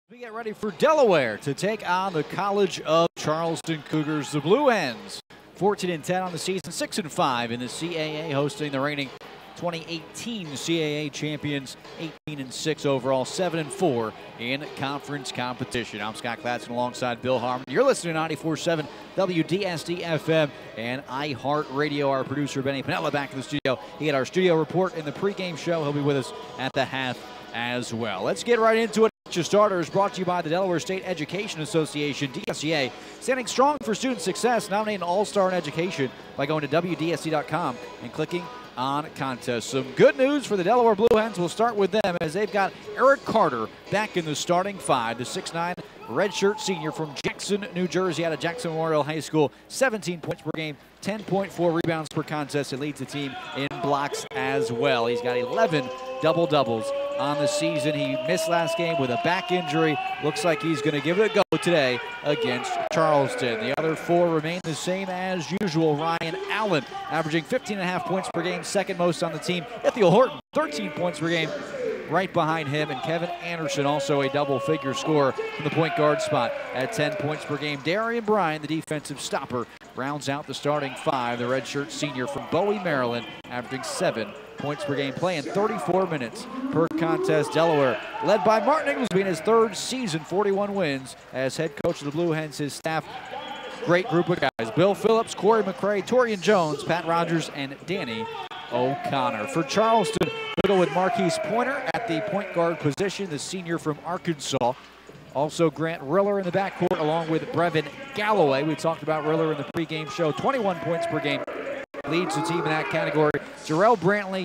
We get ready for Delaware to take on the College of Charleston Cougars. The Blue Hens, 14-10 on the season, 6-5 in the CAA, hosting the reigning 2018 CAA champions, 18-6 overall, 7-4 in conference competition. I'm Scott Gladson alongside Bill Harmon. You're listening to 94.7 WDSD FM and iHeartRadio. Our producer Benny Panella back in the studio. He had our studio report in the pregame show. He'll be with us at the half as well. Let's get right into it. Your starters brought to you by the Delaware State Education Association, DSEA, standing strong for student success, nominating an all-star in education by going to WDSD.com and clicking on contests. Some good news for the Delaware Blue Hens. We'll start with them as they've got Eric Carter back in the starting five, the 6'9" redshirt senior from Jackson, New Jersey, out of Jackson Memorial High School. 17 points per game, 10.4 rebounds per contest, and leads the team in blocks as well. He's got 11 double-doubles on the season. He missed last game with a back injury. Looks like he's going to give it a go today against Charleston. The other four remain the same as usual. Ryan Allen averaging 15.5 points per game, second most on the team. Ithiel Horton, 13 points per game, right behind him. And Kevin Anderson, also a double-figure scorer from the point guard spot at 10 points per game. Darian Bryan, the defensive stopper, rounds out the starting five. The redshirt senior from Bowie, Maryland, averaging 7 points per game, playing 34 minutes per contest. Delaware, led by Martin Inglesby in his third season, 41 wins as head coach of the Blue Hens. His staff, great group of guys. Bill Phillips, Corey McCray, Torian Jones, Pat Rogers, and Danny O'Connor. For Charleston, we'll go with Marquise Pointer at the point guard position, the senior from Arkansas. Also Grant Riller in the backcourt along with Brevin Galloway. We talked about Riller in the pregame show. 21 points per game, leads the team in that category. Jarrell Brantley,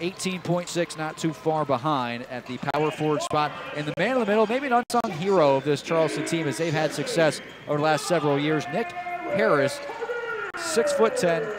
18.6, not too far behind at the power forward spot. And the man in the middle, maybe an unsung hero of this Charleston team as they've had success over the last several years. Nick Harris, 6'10",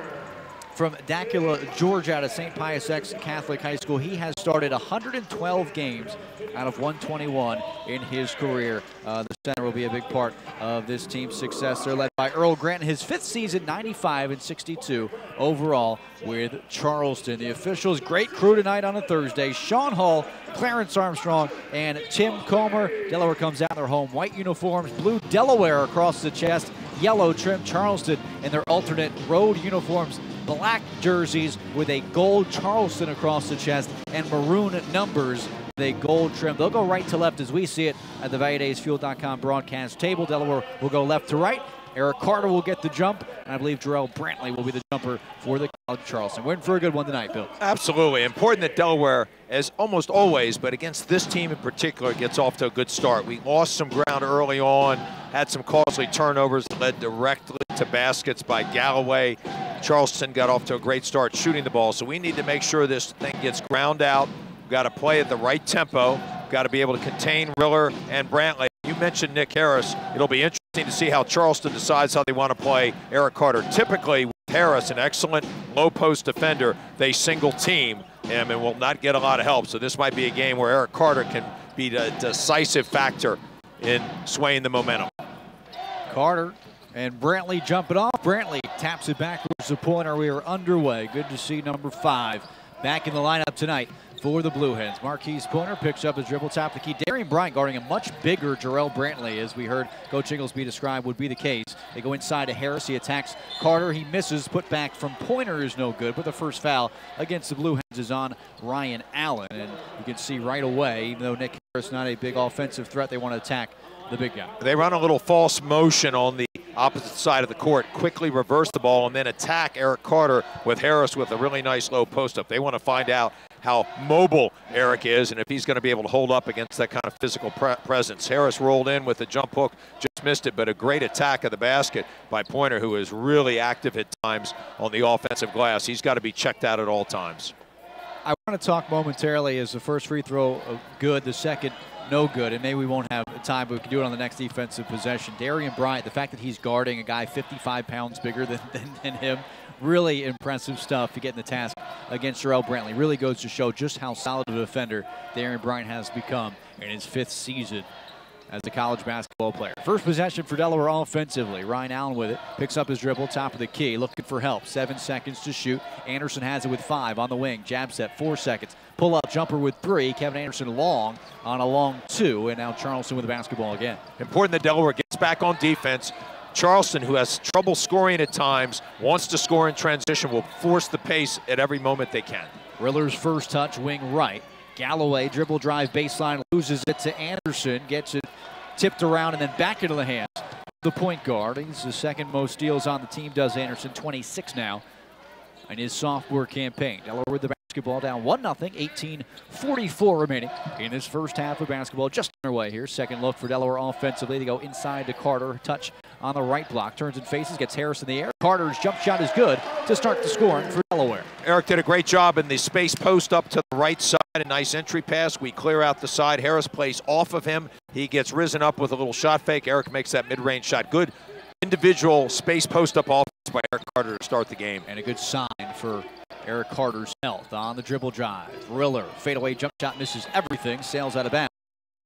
from Dacula, Georgia, out of St. Pius X Catholic High School. He has started 112 games out of 121 in his career. The center will be a big part of this team's success. They're led by Earl Grant in his fifth season, 95-62 overall with Charleston. The officials, great crew tonight on a Thursday. Sean Hall, Clarence Armstrong, and Tim Comer. Delaware comes out in their home white uniforms, blue Delaware across the chest, yellow trim Charleston in their alternate road uniforms, black jerseys with a gold Charleston across the chest, and maroon numbers, the gold trim. They'll go right to left as we see it at the ValleyDaysFuel.com broadcast table. Delaware will go left to right. Eric Carter will get the jump, and I believe Jarrell Brantley will be the jumper for the College of Charleston. We're in for a good one tonight, Bill. Absolutely. Important that Delaware, as almost always, but against this team in particular, gets off to a good start. We lost some ground early on, had some costly turnovers that led directly to baskets by Galloway. Charleston got off to a great start shooting the ball, so we need to make sure this thing gets ground out. We've got to play at the right tempo. We've got to be able to contain Riller and Brantley. You mentioned Nick Harris. It'll be interesting to see how Charleston decides how they want to play Eric Carter. Typically, with Harris, an excellent low-post defender, they single-team him and will not get a lot of help. So this might be a game where Eric Carter can be the decisive factor in swaying the momentum. Carter and Brantley jumping off. Brantley taps it backwards to Pointer. We are underway. Good to see number 5 back in the lineup tonight for the Blue Hens. Marquise Pointer picks up his dribble, top the key. Darian Bryan guarding a much bigger Jarrell Brantley, as we heard Coach Inglesby describe would be the case. They go inside to Harris. He attacks Carter. He misses. Put back from Pointer is no good, but the first foul against the Blue Hens is on Ryan Allen. And you can see right away, even though Nick Harris not a big offensive threat, they want to attack the big guy. They run a little false motion on the opposite side of the court, quickly reverse the ball, and then attack Eric Carter with Harris with a really nice low post-up. They want to find out how mobile Eric is and if he's going to be able to hold up against that kind of physical presence. Harris rolled in with a jump hook, just missed it, but a great attack of the basket by Pointer, who is really active at times on the offensive glass. He's got to be checked out at all times. I want to talk momentarily as the first free throw good, the second no good, and maybe we won't have time, but we can do it on the next defensive possession. Darian Bryant, the fact that he's guarding a guy 55 pounds bigger than him, really impressive stuff to get in the task against Jarrell Brantley. Really goes to show just how solid of a defender Darian Bryant has become in his 5th season as a college basketball player. First possession for Delaware offensively. Ryan Allen with it. Picks up his dribble, top of the key, looking for help. 7 seconds to shoot. Anderson has it with 5 on the wing. Jab set, 4 seconds. Pull-up jumper with 3. Kevin Anderson long on a long 2. And now Charleston with the basketball again. Important that Delaware gets back on defense. Charleston, who has trouble scoring at times, wants to score in transition, will force the pace at every moment they can. Riller's first touch, wing right. Galloway, dribble drive baseline, loses it to Anderson, gets it tipped around and then back into the hands of the point guard. He's the second most steals on the team, does Anderson, 26 now in his sophomore campaign. Delaware with the basketball down 1-0, 18:44 remaining in this first half of basketball. Just underway here. Second look for Delaware offensively. They go inside to Carter. Touch on the right block. Turns and faces, gets Harris in the air. Carter's jump shot is good to start the scoring for Delaware. Eric did a great job in the space post up to the right side. A nice entry pass. We clear out the side. Harris plays off of him. He gets risen up with a little shot fake. Eric makes that mid-range shot. Good individual space post-up offense by Eric Carter to start the game. And a good sign for Eric Carter's health on the dribble drive. Riller, fadeaway jump shot, misses everything, sails out of bounds.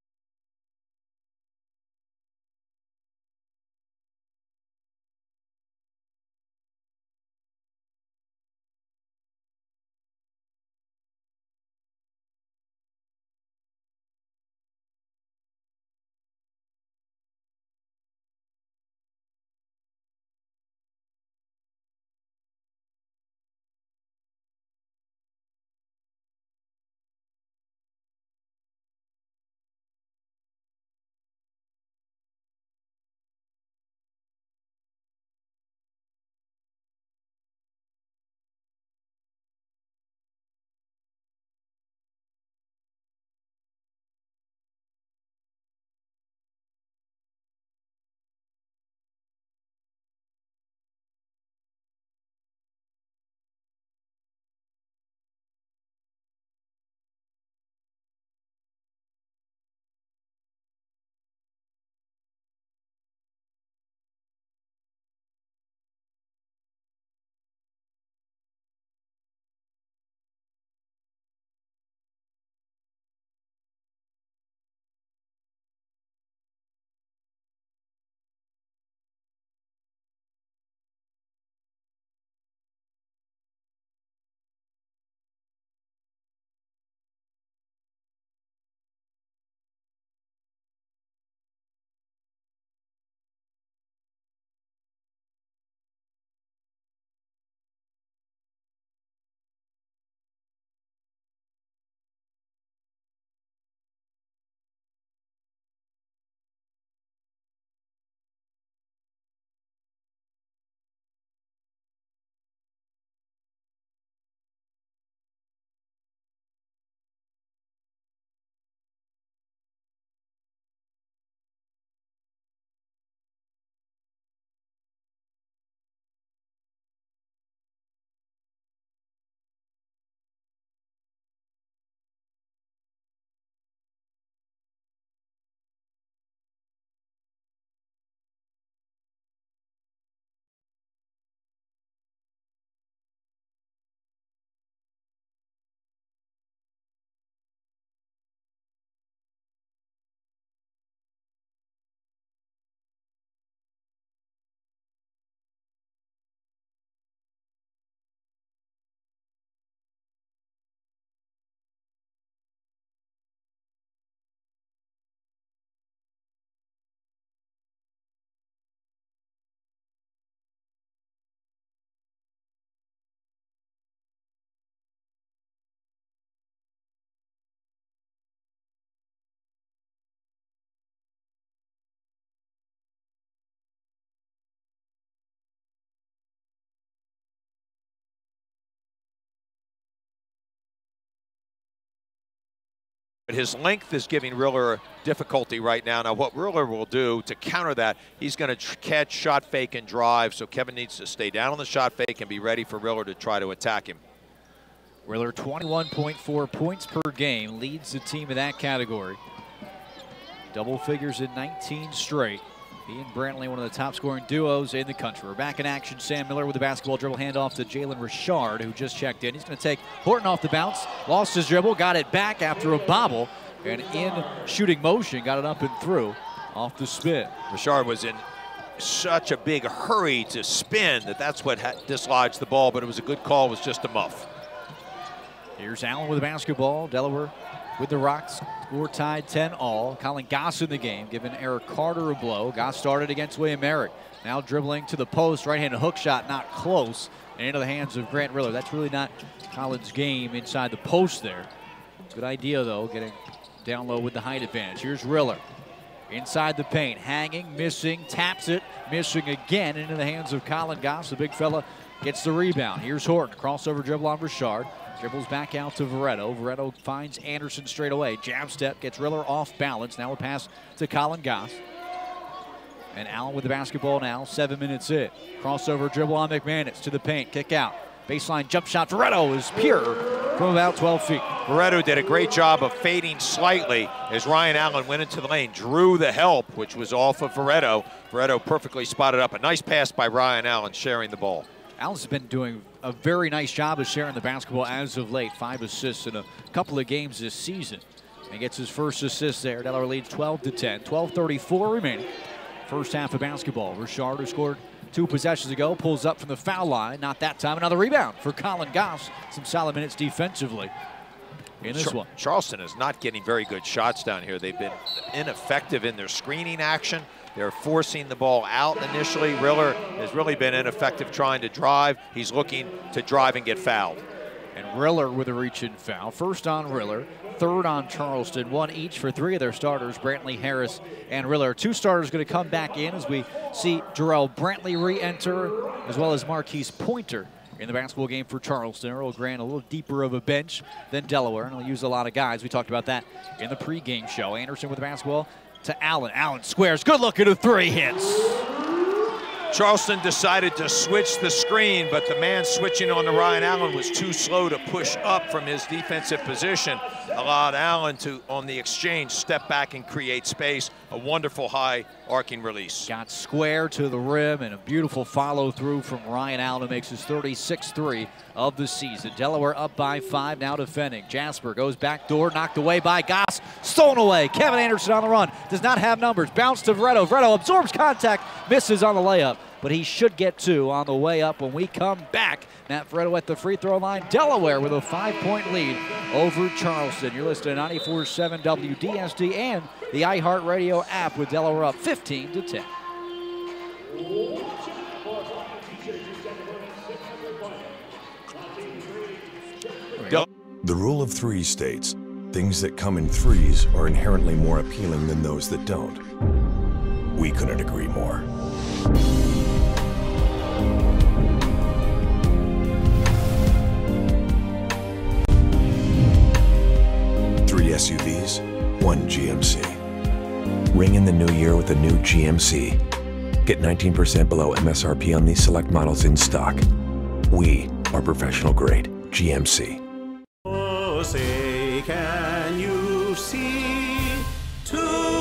But his length is giving Riller difficulty right now. Now, what Riller will do to counter that, he's going to catch, shot fake, and drive. So Kevin needs to stay down on the shot fake and be ready for Riller to try to attack him. Riller, 21.4 points per game, leads the team in that category. Double figures in 19 straight. He and Brantley, one of the top scoring duos in the country. We're back in action. Sam Miller with the basketball dribble handoff to Jalen Richard, who just checked in. He's going to take Horton off the bounce. Lost his dribble, got it back after a bobble. And in shooting motion, got it up and through. off the spin. Richard was in such a big hurry to spin that's what dislodged the ball, but it was a good call. It was just a muff. Here's Allen with the basketball. Delaware with the Rocks. Score tied 10-all. Colin Goss in the game, giving Eric Carter a blow. Goss started against William Merrick. Now dribbling to the post. Right-handed hook shot, not close. And into the hands of Grant Riller. That's really not Colin's game inside the post there. Good idea, though, getting down low with the height advantage. Here's Riller. Inside the paint, hanging, missing, taps it, missing again into the hands of Colin Goss. The big fella gets the rebound. Here's Horton, crossover dribble on Richard. Dribbles back out to Veretto. Veretto finds Anderson straight away. Jab step, gets Riller off balance. Now a pass to Colin Goss. And Allen with the basketball now, 7 minutes in. Crossover dribble on McManus to the paint, kick out. Baseline jump shot, Veretto is pure from about 12 feet. Veretto did a great job of fading slightly as Ryan Allen went into the lane, drew the help, which was off of Veretto. Veretto perfectly spotted up. A nice pass by Ryan Allen sharing the ball. Allen's been doing a very nice job of sharing the basketball as of late. 5 assists in a couple of games this season. And gets his first assist there. Delaware leads 12-10, 12:34 remaining. First half of basketball. Richard, who scored 2 possessions ago, pulls up from the foul line. Not that time. Another rebound for Colin Goss. Some solid minutes defensively in this one. Charleston is not getting very good shots down here. They've been ineffective in their screening action. They're forcing the ball out initially. Riller has really been ineffective trying to drive. He's looking to drive and get fouled. And Riller with a reach-in foul. First on Riller, third on Charleston. 1 each for 3 of their starters, Brantley, Harris, and Riller. 2 starters going to come back in as we see Jarrell Brantley re-enter, as well as Marquise Pointer in the basketball game for Charleston. Earl Grant a little deeper of a bench than Delaware, and he'll use a lot of guys. We talked about that in the pregame show. Anderson with the basketball to Allen. Allen squares. Good look at a 3 hits. Charleston decided to switch the screen, but the man switching on to Ryan Allen was too slow to push up from his defensive position. Allowed Allen to, on the exchange, step back and create space. A wonderful high arcing release. Got square to the rim and a beautiful follow through from Ryan Allen, who makes his 36th 3 of the season. Delaware up by 5, now defending. Jasper goes back door, knocked away by Goss. Stolen away. Kevin Anderson on the run. Does not have numbers. Bounce to Veretto. Veretto absorbs contact. Misses on the layup. But he should get 2 on the way up when we come back. Matt Veretto at the free throw line. Delaware with a 5-point lead over Charleston. You're listening to 94.7 WDSD and the iHeartRadio app with Delaware up 15-10. The rule of 3 states, things that come in threes are inherently more appealing than those that don't. We couldn't agree more. 3 SUVs, 1 GMC. Ring in the new year with a new GMC. Get 19% below MSRP on these select models in stock. We are professional grade GMC. Oh, say, can you see 2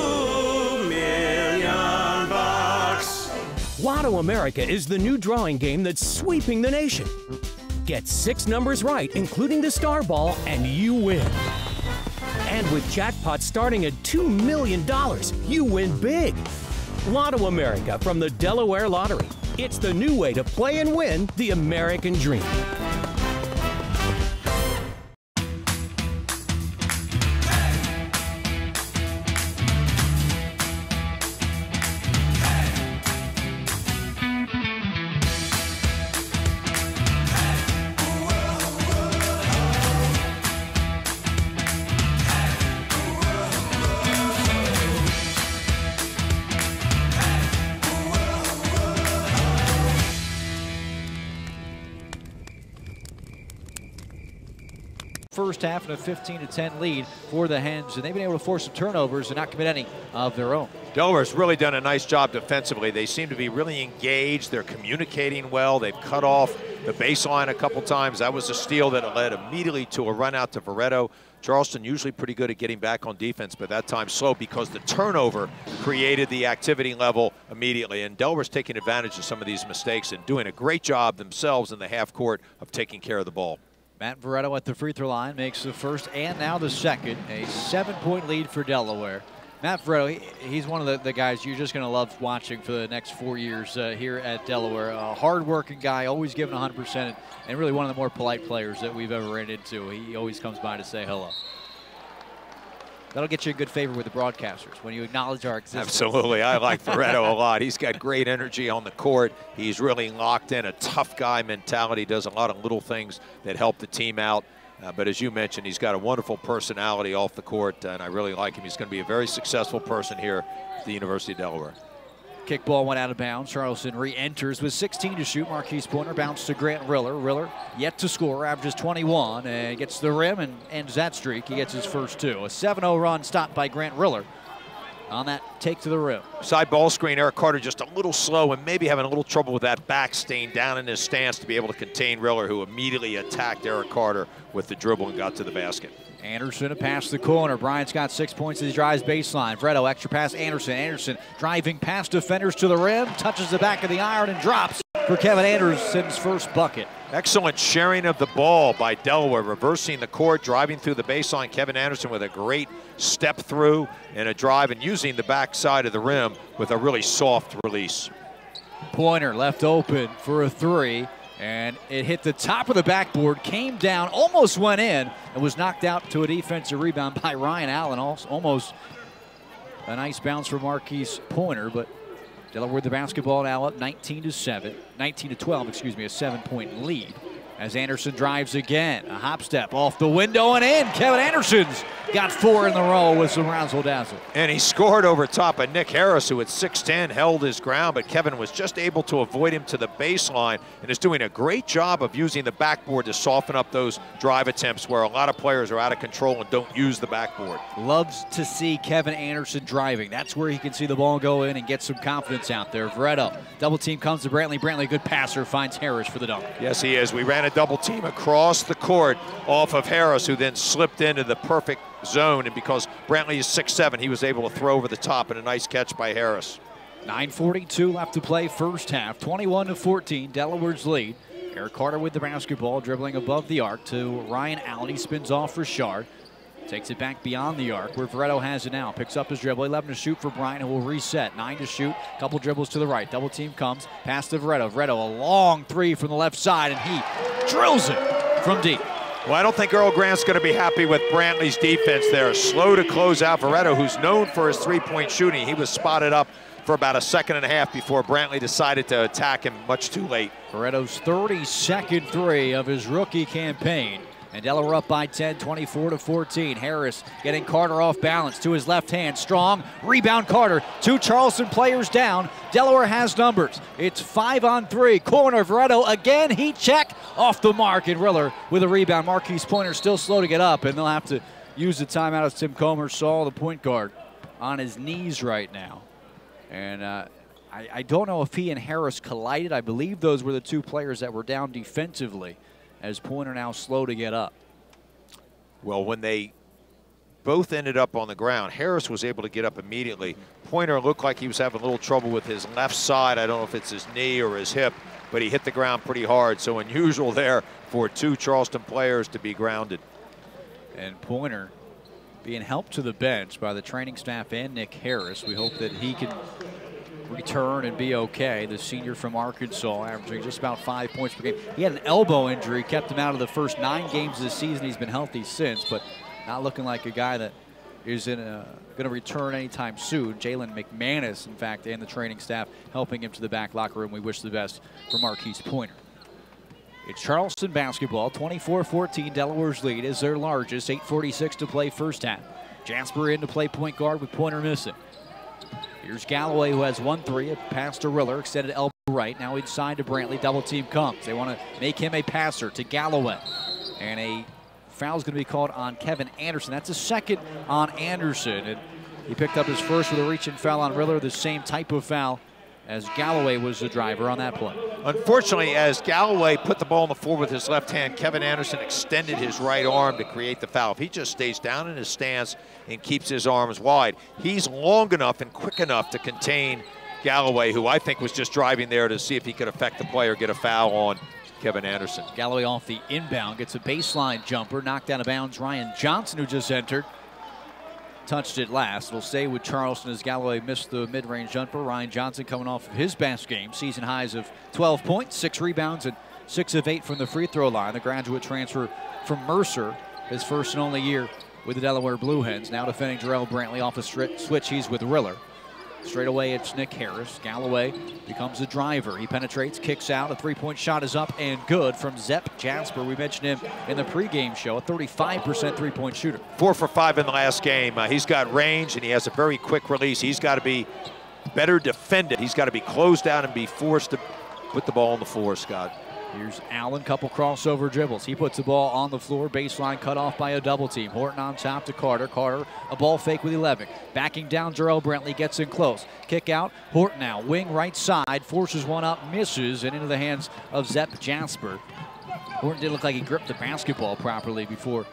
million bucks? Lotto America is the new drawing game that's sweeping the nation. Get 6 numbers right, including the star ball, and you win. And with jackpots starting at $2 million, you win big. Lotto America from the Delaware Lottery. It's the new way to play and win the American dream. First half and a 15-10 lead for the Hens, and they've been able to force some turnovers and not commit any of their own. Delaware's really done a nice job defensively. They seem to be really engaged. They're communicating well. They've cut off the baseline a couple times. That was a steal that led immediately to a run out to Veretto. Charleston usually pretty good at getting back on defense, but that time slow because the turnover created the activity level immediately. And Delaware's taking advantage of some of these mistakes and doing a great job themselves in the half court of taking care of the ball. Matt Veretto at the free throw line makes the first and now the second. A 7-point lead for Delaware. Matt Veretto, he's one of the guys you're just going to love watching for the next 4 years here at Delaware. A hard-working guy, always giving 100%, and really one of the more polite players that we've ever ran into. He always comes by to say hello. That'll get you in good favor with the broadcasters when you acknowledge our existence. Absolutely. I like Veretto a lot. He's got great energy on the court. He's really locked in, a tough guy mentality, does a lot of little things that help the team out. But as you mentioned, he's got a wonderful personality off the court, and I really like him. He's going to be a very successful person here at the University of Delaware. Kickball went out of bounds. Charleston re-enters with 16 to shoot. Marquise Pointer bounced to Grant Riller. Riller yet to score, averages 21, and gets to the rim and ends that streak. He gets his first 2. A 7-0 run stopped by Grant Riller on that take to the rim. Side ball screen, Eric Carter just a little slow and maybe having a little trouble with that back stain down in his stance to be able to contain Riller, who immediately attacked Eric Carter with the dribble and got to the basket. Anderson to pass the corner. Bryant's got 6 points as he drives baseline. Veretto extra pass Anderson. Anderson driving past defenders to the rim, touches the back of the iron and drops for Kevin Anderson's first bucket. Excellent sharing of the ball by Delaware, reversing the court, driving through the baseline. Kevin Anderson with a great step through and a drive and using the backside of the rim with a really soft release. Pointer left open for a 3. And it hit the top of the backboard, came down, almost went in, and was knocked out to a defensive rebound by Ryan Allen. Almost a nice bounce for Marquise Pointer, but Delaware the basketball now up 19 to 12, excuse me, a 7-point lead. As Anderson drives again, a hop step off the window and in. Kevin Anderson's got 4 in the row with some razzle-dazzle. And he scored over top of Nick Harris, who at 6'10" held his ground, but Kevin was just able to avoid him to the baseline and is doing a great job of using the backboard to soften up those drive attempts where a lot of players are out of control and don't use the backboard. Loves to see Kevin Anderson driving. That's where he can see the ball go in and get some confidence out there. Veretto, double team comes to Brantley. Brantley, a good passer, finds Harris for the dunk. Yes, he is. We ran a double team across the court off of Harris, who then slipped into the perfect zone, and because Brantley is 6'7", he was able to throw over the top, and a nice catch by Harris. 9:42 left to play first half, 21 to 14, Delaware's lead. Eric Carter with the basketball, dribbling above the arc to Ryan Allen. He spins off Richard, takes it back beyond the arc where Veretto has it now. Picks up his dribble, 11 to shoot for Bryant, who will reset. 9 to shoot, couple dribbles to the right. Double team comes, pass to Veretto. Veretto, a long 3 from the left side, and he drills it from deep. Well, I don't think Earl Grant's going to be happy with Brantley's defense there. Slow to close out Veretto, who's known for his three-point shooting. He was spotted up for about a second and a half before Brantley decided to attack him much too late. Veretto's 32nd 3 of his rookie campaign. And Delaware up by 10, 24 to 14. Harris getting Carter off balance to his left hand. Strong rebound Carter. 2 Charleston players down. Delaware has numbers. It's 5-on-3. Corner Veretto again. Heat check off the mark. And Riller with a rebound. Marquise Pointer still slow to get up, and they'll have to use the timeout as Tim Comer saw the point guard on his knees right now. And I don't know if he and Harris collided. I believe those were the 2 players that were down defensively, as Pointer now slow to get up. Well, when they both ended up on the ground, Harris was able to get up immediately. Pointer looked like he was having a little trouble with his left side. I don't know if it's his knee or his hip, but he hit the ground pretty hard. So unusual there for 2 Charleston players to be grounded. And Pointer being helped to the bench by the training staff and Nick Harris. We hope that he can return and be okay. The senior from Arkansas, averaging just about 5 points per game. He had an elbow injury, kept him out of the first 9 games of the season. He's been healthy since, but not looking like a guy that is going to return anytime soon. Jalen McManus, in fact, and the training staff helping him to the back locker room. We wish the best for Marquise Pointer. It's Charleston basketball, 24-14. Delaware's lead is their largest, 8:46 to play first half. Jasper in to play point guard with Pointer missing. Here's Galloway, who has 1 3, a pass to Riller, extended elbow right. Now inside to Brantley, double team comes. They want to make him a passer to Galloway. And a foul is going to be called on Kevin Anderson. That's a second on Anderson. And he picked up his first with a reach and foul on Riller, the same type of foul as Galloway was the driver on that play. Unfortunately, as Galloway put the ball on the floor with his left hand, Kevin Anderson extended his right arm to create the foul. If he just stays down in his stance and keeps his arms wide, he's long enough and quick enough to contain Galloway, who I think was just driving there to see if he could affect the play or get a foul on Kevin Anderson. Galloway off the inbound, gets a baseline jumper, knocked out of bounds. Ryan Johnson, who just entered, touched it last. It'll stay with Charleston as Galloway missed the mid-range jumper. Ryan Johnson coming off of his best game. Season highs of 12 points, 6 rebounds, and 6 of 8 from the free throw line. The graduate transfer from Mercer, his first and only year with the Delaware Blue Hens. Now defending Jarrell Brantley off a switch. He's with Riller. Straight away, it's Nick Harris. Galloway becomes the driver. He penetrates, kicks out. A three-point shot is up and good from Zepp Jasper. We mentioned him in the pregame show, a 35% three-point shooter. 4 for 5 in the last game. He's got range, and he has a very quick release. He's got to be better defended. He's got to be closed down and be forced to put the ball on the floor, Scott. Here's Allen, couple crossover dribbles. He puts the ball on the floor, baseline cut off by a double team. Horton on top to Carter. Carter, a ball fake with 11. Backing down, Jarrell Brantley gets in close. Kick out, Horton now, wing right side, forces one up, misses, and into the hands of Zepp Jasper. Horton didn't look like he gripped the basketball properly before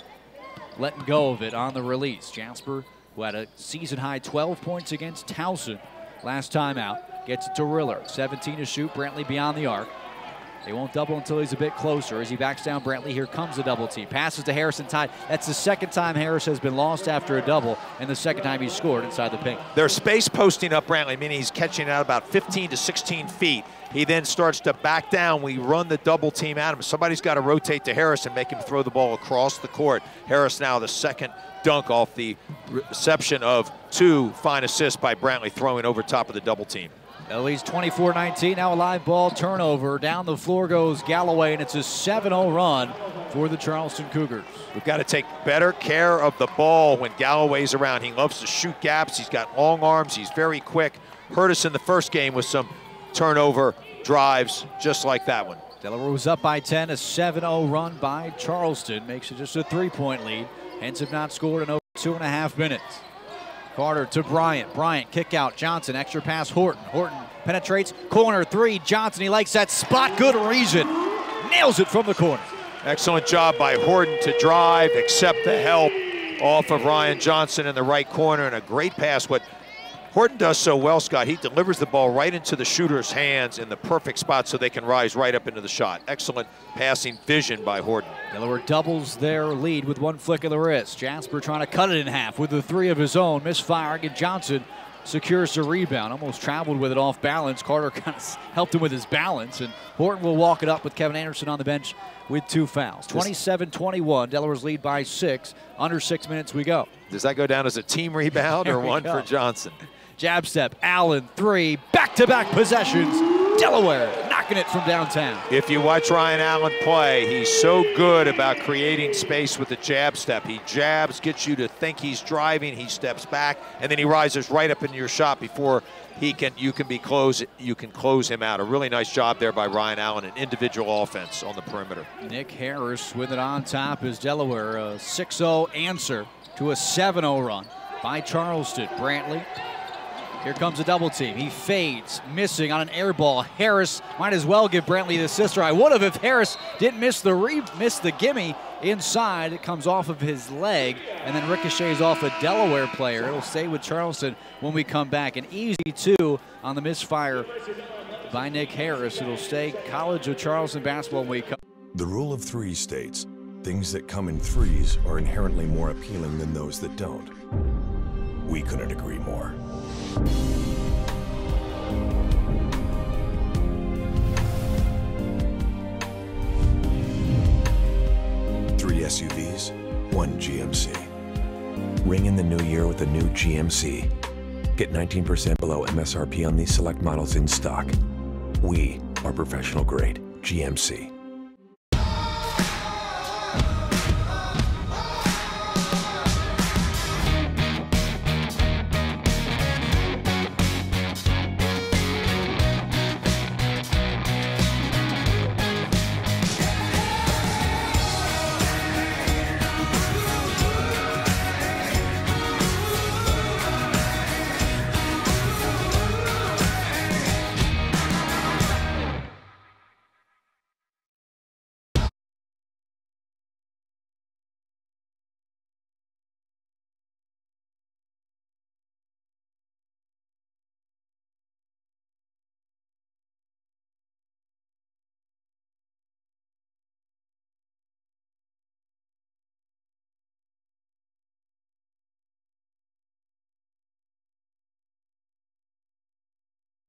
letting go of it on the release. Jasper, who had a season-high 12 points against Towson last time out, gets it to Riller. 17 to shoot, Brantley beyond the arc. They won't double until he's a bit closer. As he backs down Brantley, here comes the double team. Passes to Harrison Tide. That's the second time Harris has been lost after a double, and the second time he's scored inside the paint. They're space posting up Brantley, meaning he's catching out about 15 to 16 feet. He then starts to back down. We run the double team at him. Somebody's got to rotate to Harris and make him throw the ball across the court. Harris now the second dunk off the reception of 2 fine assists by Brantley throwing over top of the double team. It leads 24-19. Now a live ball turnover. Down the floor goes Galloway, and it's a 7-0 run for the Charleston Cougars. We've got to take better care of the ball when Galloway's around. He loves to shoot gaps. He's got long arms. He's very quick. Hurt us in the first game with some turnover drives just like that one. Delaware was up by 10. A 7-0 run by Charleston makes it just a 3-point lead. Hens have not scored in over 2.5 minutes. Carter to Bryant. Bryant kick out. Johnson, extra pass. Horton. Horton penetrates. Corner 3. Johnson, he likes that spot. Good reason. Nails it from the corner. Excellent job by Horton to drive, accept the help off of Ryan Johnson in the right corner, and a great pass. What Horton does so well, Scott, he delivers the ball right into the shooter's hands in the perfect spot so they can rise right up into the shot. Excellent passing vision by Horton. Delaware doubles their lead with one flick of the wrist. Jasper trying to cut it in half with the 3 of his own. Misfiring, and Johnson secures the rebound. Almost traveled with it off balance. Carter kind of helped him with his balance, and Horton will walk it up with Kevin Anderson on the bench with 2 fouls. 27-21, Delaware's lead by 6. Under 6 minutes we go. Does that go down as a team rebound or one for Johnson? Jab step, Allen, 3, back-to-back possessions. Delaware knocking it from downtown. If you watch Ryan Allen play, he's so good about creating space with the jab step. He jabs, gets you to think he's driving, he steps back, and then he rises right up into your shot before you can close him out. A really nice job there by Ryan Allen, an individual offense on the perimeter. Nick Harris with it on top as Delaware, a 6-0 answer to a 7-0 run by Charleston. Brantley. Here comes a double team. He fades, missing on an air ball. Harris might as well give Brantley the assist, or I would have if Harris didn't miss the gimme inside. It comes off of his leg and then ricochets off a Delaware player. It'll stay with Charleston when we come back. An easy 2 on the misfire by Nick Harris. It'll stay College of Charleston basketball when we come. The rule of 3 states things that come in threes are inherently more appealing than those that don't. We couldn't agree more. 3 SUVs, 1 GMC. Ring in the new year with a new GMC. Get 19% below MSRP on these select models in stock. We are professional grade GMC.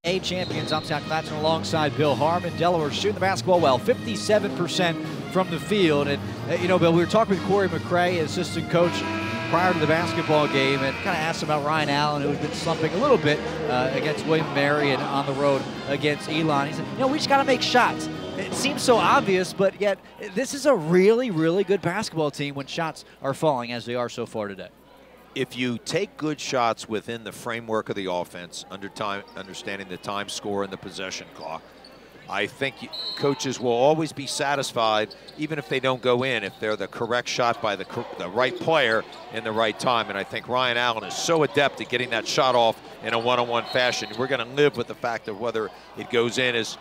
CAA champions. I'm Zach Latson alongside Bill Harmon. Delaware shooting the basketball well, 57% from the field. And, Bill, we were talking with Corey McCray, assistant coach, prior to the basketball game, and kind of asked about Ryan Allen, who has been slumping a little bit against William Mary and on the road against Elon. He said, we just got to make shots. It seems so obvious, but yet this is a really, really good basketball team when shots are falling as they are so far today. If you take good shots within the framework of the offense, understanding the time score and the possession clock, I think coaches will always be satisfied, even if they don't go in, if they're the correct shot by the right player in the right time. And I think Ryan Allen is so adept at getting that shot off in a one-on-one fashion. We're going to live with the fact of whether it goes in as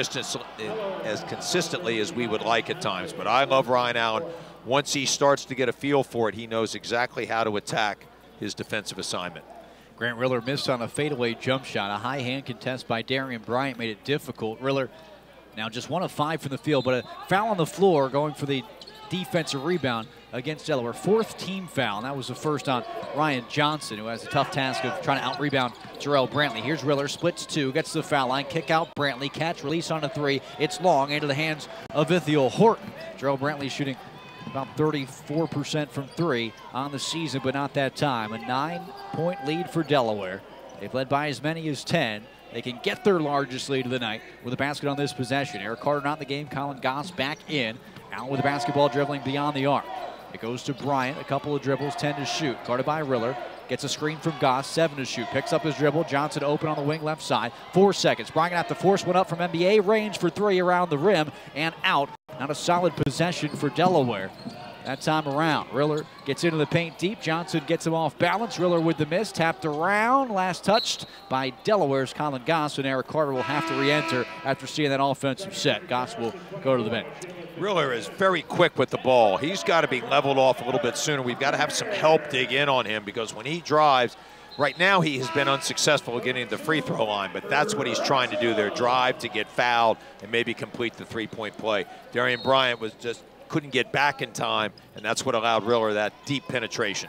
consistently as we would like at times. But I love Ryan Allen. Once he starts to get a feel for it, he knows exactly how to attack his defensive assignment. Grant Riller missed on a fadeaway jump shot. A high hand contest by Darian Bryant made it difficult. Riller now just 1 of 5 from the field, but a foul on the floor going for the defensive rebound against Delaware. 4th team foul, and that was the first on Ryan Johnson, who has a tough task of trying to out-rebound Jarrell Brantley. Here's Riller, splits 2, gets to the foul line, kick out Brantley, catch, release on a 3. It's long into the hands of Ithiel Horton. Jarrell Brantley shooting about 34% from 3 on the season, but not that time. A 9-point lead for Delaware. They've led by as many as 10. They can get their largest lead of the night with a basket on this possession. Eric Carter not in the game. Colin Goss back in. Allen with the basketball dribbling beyond the arc. It goes to Bryant. A couple of dribbles, 10 to shoot. Guarded by Riller. Gets a screen from Goss, 7 to shoot. Picks up his dribble. Johnson open on the wing left side. 4 seconds. Bryant gonna have to force one up from NBA range for 3 around the rim and out. Not a solid possession for Delaware that time around. Riller gets into the paint deep. Johnson gets him off balance. Riller with the miss. Tapped around. Last touched by Delaware's Colin Goss, and Eric Carter will have to re-enter after seeing that offensive set. Goss will go to the bench. Riller is very quick with the ball. He's got to be leveled off a little bit sooner. We've got to have some help dig in on him, because when he drives, right now he has been unsuccessful getting to the free throw line, but that's what he's trying to do there. Drive to get fouled and maybe complete the 3-point play. Darian Bryant couldn't get back in time, and that's what allowed Riller that deep penetration.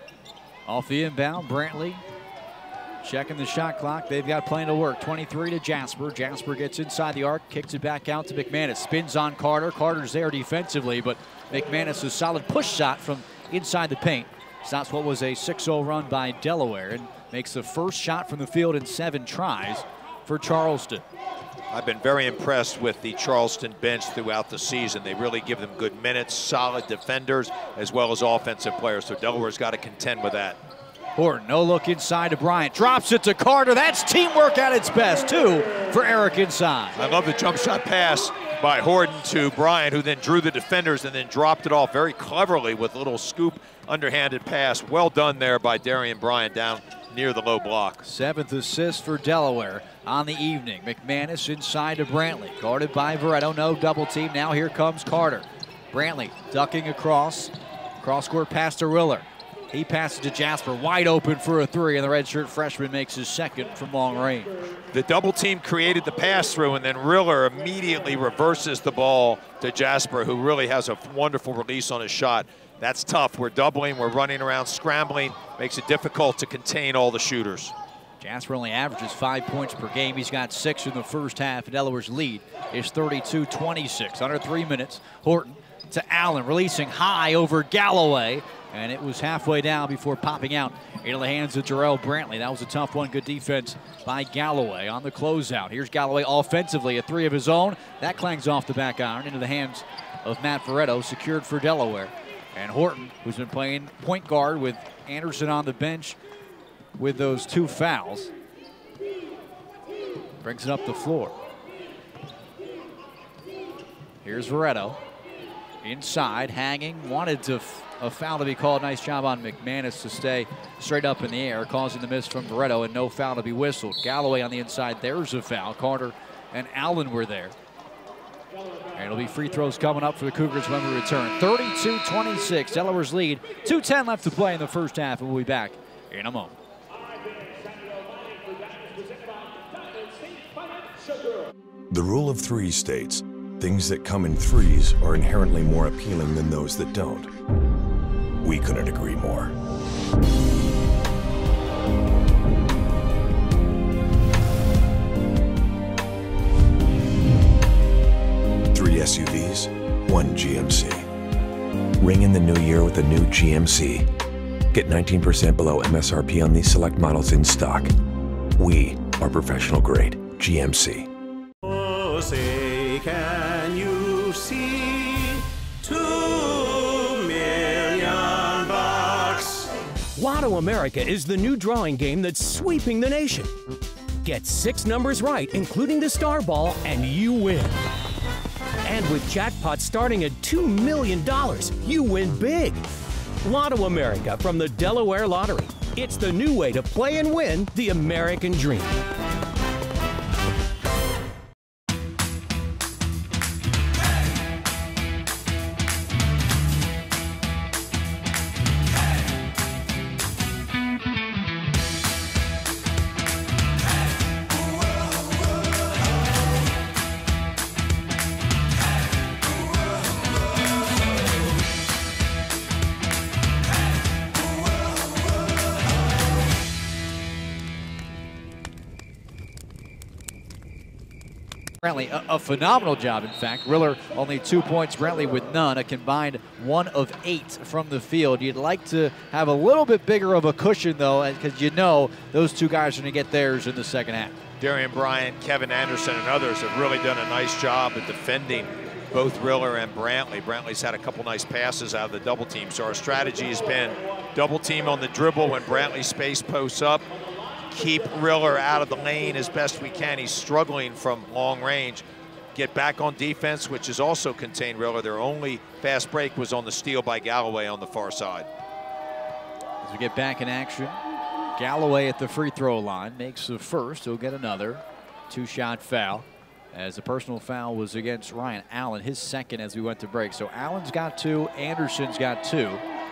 Off the inbound, Brantley checking the shot clock. They've got plenty to work. 23 to Jasper. Jasper gets inside the arc, kicks it back out to McManus. Spins on Carter. Carter's there defensively, but McManus a solid push shot from inside the paint. Stops what was a 6-0 run by Delaware and makes the first shot from the field in 7 tries for Charleston. I've been very impressed with the Charleston bench throughout the season. They really give them good minutes, solid defenders, as well as offensive players. So Delaware's got to contend with that. Horton, no look inside to Bryant. Drops it to Carter. That's teamwork at its best, too, for Eric inside. I love the jump shot pass by Horton to Bryant, who then drew the defenders and then dropped it off very cleverly with a little scoop underhanded pass. Well done there by Darian Bryant down near the low block. 7th assist for Delaware on the evening. McManus inside to Brantley, guarded by Veretto. No double team. Now here comes Carter. Brantley ducking across. Cross-court pass to Riller. He passes to Jasper, wide open for a 3, and the redshirt freshman makes his 2nd from long range. The double team created the pass through, and then Riller immediately reverses the ball to Jasper, who really has a wonderful release on his shot. That's tough. We're doubling, we're running around, scrambling. Makes it difficult to contain all the shooters. Jasper only averages 5 points per game. He's got 6 in the first half. Delaware's lead is 32-26. Under 3 minutes, Horton to Allen, releasing high over Galloway. And it was halfway down before popping out into the hands of Jarrell Brantley. That was a tough one. Good defense by Galloway on the closeout. Here's Galloway offensively, a 3 of his own. That clangs off the back iron into the hands of Matt Veretto, secured for Delaware. And Horton, who's been playing point guard with Anderson on the bench with those 2 fouls, brings it up the floor. Here's Veretto. Inside, hanging, wanted a foul to be called. Nice job on McManus to stay straight up in the air, causing the miss from Veretto, and no foul to be whistled. Galloway on the inside, there's a foul. Carter and Allen were there. And it'll be free throws coming up for the Cougars when we return. 32-26, Delaware's lead. 2:10 left to play in the first half, and we'll be back in a moment. The rule of 3 states, things that come in threes are inherently more appealing than those that don't. We couldn't agree more. one GMC. Ring in the new year with a new GMC. Get 19% below MSRP on these select models in stock. We are professional grade GMC. Oh, say, can you see $2 million? Lotto America is the new drawing game that's sweeping the nation. Get 6 numbers right, including the star ball, and you win. And with jackpots starting at $2 million, you win big. Lotto America from the Delaware Lottery. It's the new way to play and win the American dream. Brantley, a phenomenal job, in fact. Riller only 2 points, Brantley with none, a combined 1 of 8 from the field. You'd like to have a little bit bigger of a cushion, though, because you know those two guys are going to get theirs in the second half. Darian Bryant, Kevin Anderson, and others have really done a nice job at defending both Riller and Brantley. Brantley's had a couple nice passes out of the double team, so our strategy has been double team on the dribble when Brantley space posts up. Keep Riller out of the lane as best we can. He's struggling from long range. Get back on defense, which has also contained Riller. Their only fast break was on the steal by Galloway on the far side. As we get back in action, Galloway at the free throw line makes the first. He'll get another 2-shot foul, as the personal foul was against Ryan Allen, his second as we went to break. So Allen's got 2, Anderson's got 2.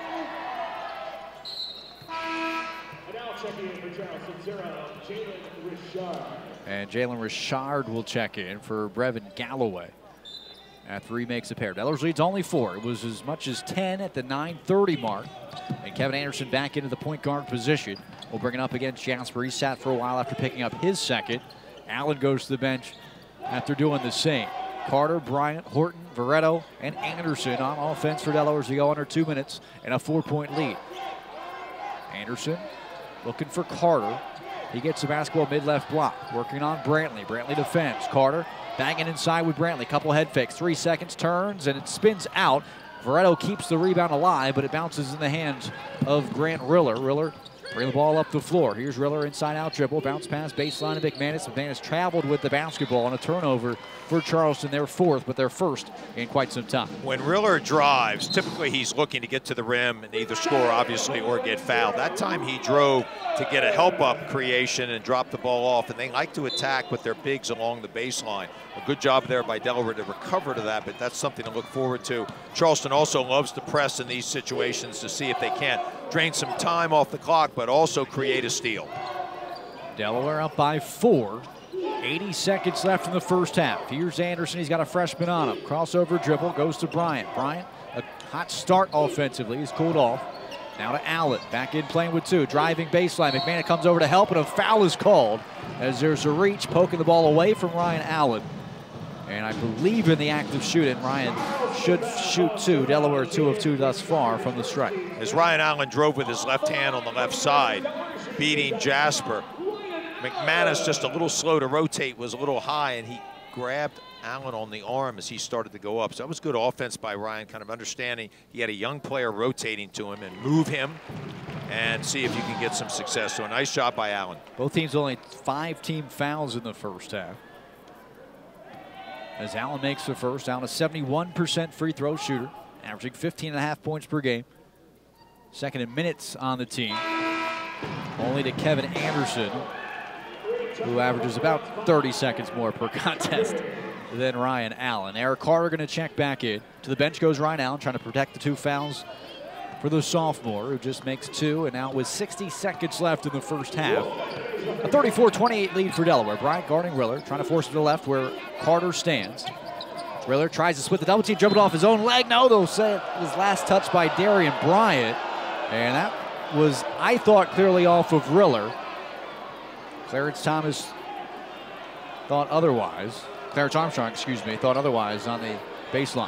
And Jalen Richard will check in for Brevin Galloway. After he makes a pair. Delaware leads only 4. It was as much as 10 at the 9:30 mark. And Kevin Anderson back into the point guard position. We'll bring it up against Jasper. He sat for a while after picking up his second. Allen goes to the bench after doing the same. Carter, Bryant, Horton, Veretto, and Anderson on offense for Delaware as we go under 2 minutes and a 4-point lead. Anderson looking for Carter. He gets the basketball mid-left block. Working on Brantley. Brantley defends. Carter banging inside with Brantley. Couple head fakes. 3 seconds, turns, and it spins out. Veretto keeps the rebound alive, but it bounces in the hands of Grant Riller. Riller bring the ball up the floor. Here's Riller inside-out dribble. Bounce pass, baseline to McManus. McManus traveled with the basketball on a turnover for Charleston. Their 4th, but their 1st in quite some time. When Riller drives, typically he's looking to get to the rim and either score, obviously, or get fouled. That time he drove to get a help-up creation and drop the ball off, and they like to attack with their bigs along the baseline. A good job there by Delaware to recover to that, but that's something to look forward to. Charleston also loves to press in these situations to see if they can drain some time off the clock, but also create a steal. Delaware up by 4. 80 seconds left in the first half. Here's Anderson. He's got a freshman on him. Crossover dribble goes to Bryant. Bryant, a hot start offensively. He's cooled off. Now to Allen. Back in playing with 2. Driving baseline. McManus comes over to help, and a foul is called as there's a reach poking the ball away from Ryan Allen. And I believe in the act of shooting, Ryan should shoot 2. Delaware 2 of 2 thus far from the strike. As Ryan Allen drove with his left hand on the left side, beating Jasper, McManus, just a little slow to rotate, was a little high, and he grabbed Allen on the arm as he started to go up. So that was good offense by Ryan, kind of understanding he had a young player rotating to him and move him and see if you can get some success. So a nice job by Allen. Both teams only 5 team fouls in the first half. As Allen makes the first, down a 71% free throw shooter, averaging 15.5 points per game. Second in minutes on the team, only to Kevin Anderson, who averages about 30 seconds more per contest than Ryan Allen. Eric Carter going to check back in. To the bench goes Ryan Allen, trying to protect the 2 fouls for the sophomore, who just makes 2, and now with 60 seconds left in the first half, a 34-28 lead for Delaware. Bryant guarding Riller, trying to force it to the left where Carter stands. Riller tries to split the double team, dribbled off his own leg. No, they'll say it was last touch by Darian Bryant, and that was, I thought, clearly off of Riller. Clarence Thomas thought otherwise. Clarence Armstrong, excuse me, thought otherwise on the baseline.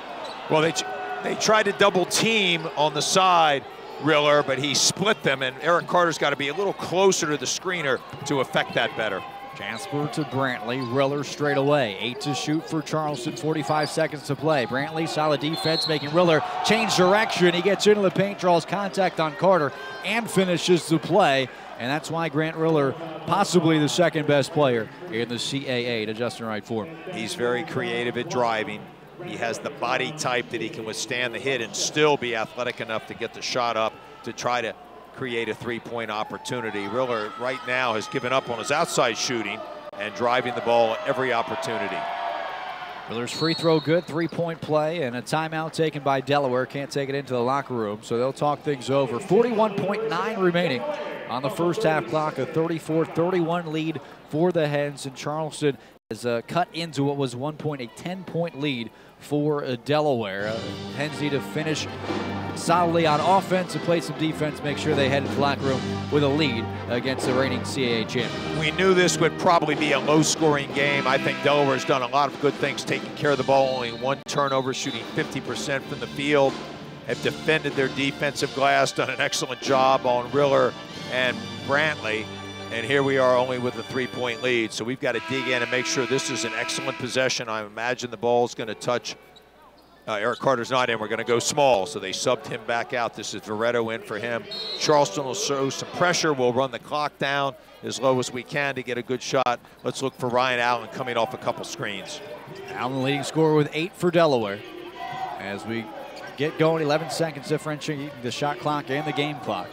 Well, they tried to double team on the side, Riller, but he split them, and Eric Carter's got to be a little closer to the screener to affect that better. Jasper to Brantley, Riller straight away. 8 to shoot for Charleston, 45 seconds to play. Brantley, solid defense, making Riller change direction. He gets into the paint, draws contact on Carter, and finishes the play. And that's why Grant Riller, possibly the second best player in the CAA to Justin Wright for him. He's very creative at driving. He has the body type that he can withstand the hit and still be athletic enough to get the shot up to try to create a three-point opportunity. Riller right now has given up on his outside shooting and driving the ball at every opportunity. Riller's free throw good, three-point play, and a timeout taken by Delaware. Can't take it into the locker room, so they'll talk things over. 41.9 remaining on the first half clock, a 34-31 lead for the Hens, and Charleston has cut into what was 1 point, a 10-point lead for Delaware. Hens need to finish solidly on offense and play some defense, make sure they head into the locker room with a lead against the reigning CAA champion. We knew this would probably be a low-scoring game. I think Delaware's done a lot of good things, taking care of the ball, only 1 turnover, shooting 50% from the field, have defended their defensive glass, done an excellent job on Riller and Brantley. And here we are only with a 3-point lead. So we've got to dig in and make sure this is an excellent possession. I imagine the ball's going to touch. Eric Carter's not in. We're going to go small. So they subbed him back out. This is Veretto in for him. Charleston will show some pressure. We'll run the clock down as low as we can to get a good shot. Let's look for Ryan Allen coming off a couple screens. Allen leading scorer with 8 for Delaware. As we get going, 11 seconds differentiating the shot clock and the game clock.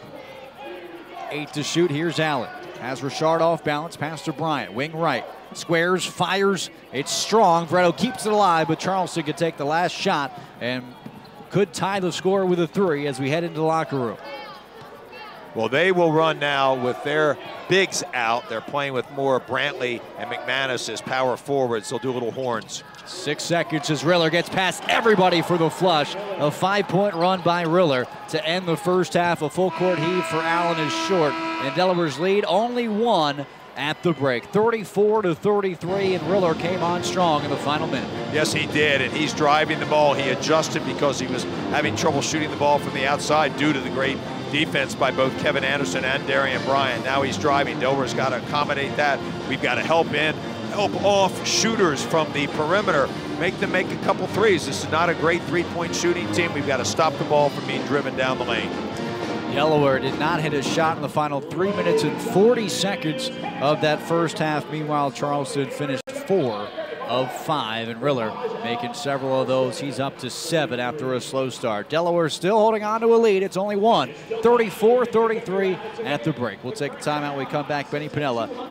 8 to shoot. Here's Allen. Has Richard off balance, pass to Bryant, wing right, squares, fires, it's strong. Veretto keeps it alive, but Charleston could take the last shot and could tie the score with a 3 as we head into the locker room. Well, they will run now with their bigs out. They're playing with more Brantley and McManus as power forwards. They'll do little horns. 6 seconds as Riller gets past everybody for the flush. A 5-point run by Riller to end the first half. A full court heave for Allen is short. And Delaware's lead only 1 at the break. 34-33, and Riller came on strong in the final minute. Yes, he did, and he's driving the ball. He adjusted because he was having trouble shooting the ball from the outside due to the great defense by both Kevin Anderson and Darian Bryant. Now he's driving. Delaware's got to accommodate that. We've got to help off shooters from the perimeter, make them make a couple threes. This is not a great three-point shooting team. We've got to stop the ball from being driven down the lane. Delaware did not hit a shot in the final 3 minutes and 40 seconds of that first half. Meanwhile, Charleston finished 4 of 5, and Riller making several of those. He's up to 7 after a slow start. Delaware still holding on to a lead. It's only 1, 34-33 at the break. We'll take a timeout when we come back. Benny Pinella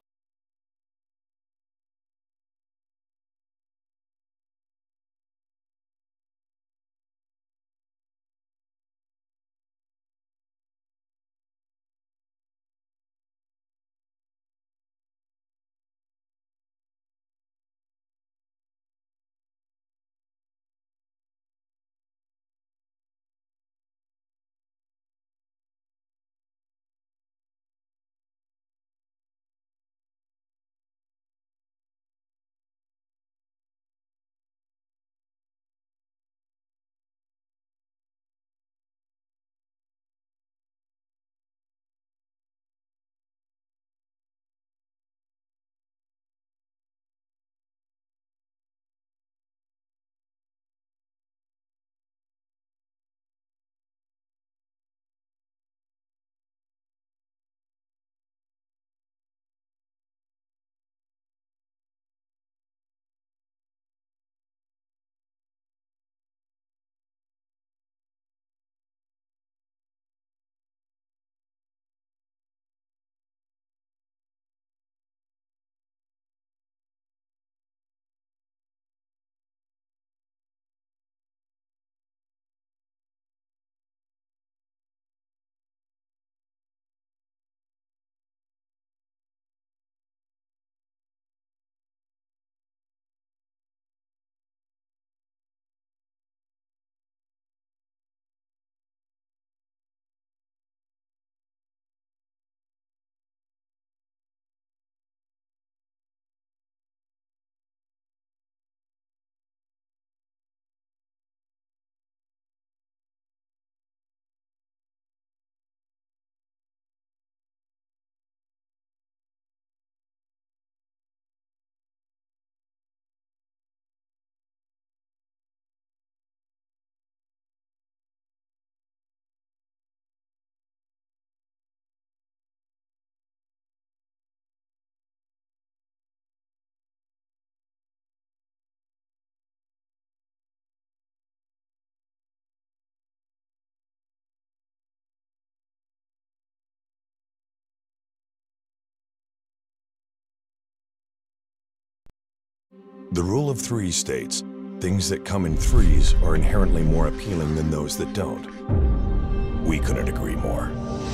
The rule of three states, things that come in threes are inherently more appealing than those that don't. We couldn't agree more.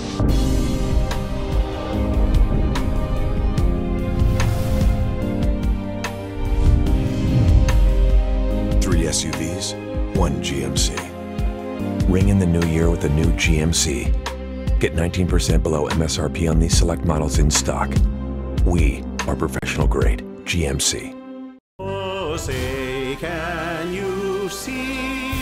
Three SUVs, one GMC. Ring in the new year with a new GMC. Get 19% below MSRP on these select models in stock. We are professional grade GMC. Oh, say, can you see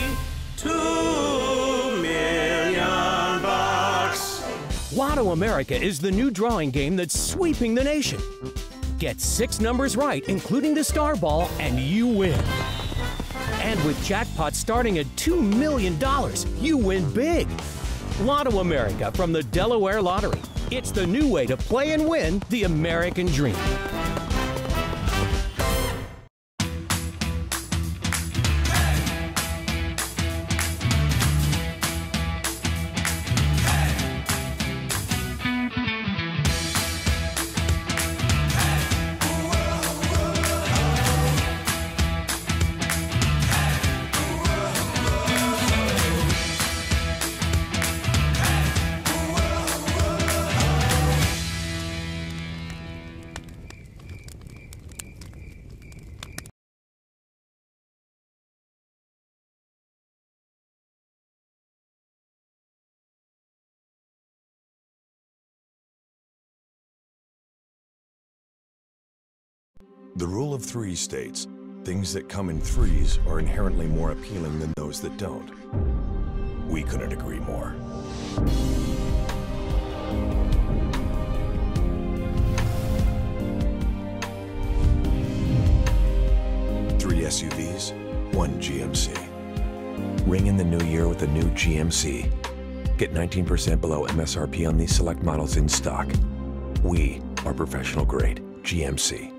$2 million? Lotto America is the new drawing game that's sweeping the nation. Get 6 numbers right, including the star ball, and you win. And with jackpots starting at $2 million, you win big. Lotto America from the Delaware Lottery. It's the new way to play and win the American dream. The rule of three states, things that come in threes are inherently more appealing than those that don't. We couldn't agree more. Three SUVs, one GMC. Ring in the new year with a new GMC. Get 19% below MSRP on these select models in stock. We are professional grade GMC.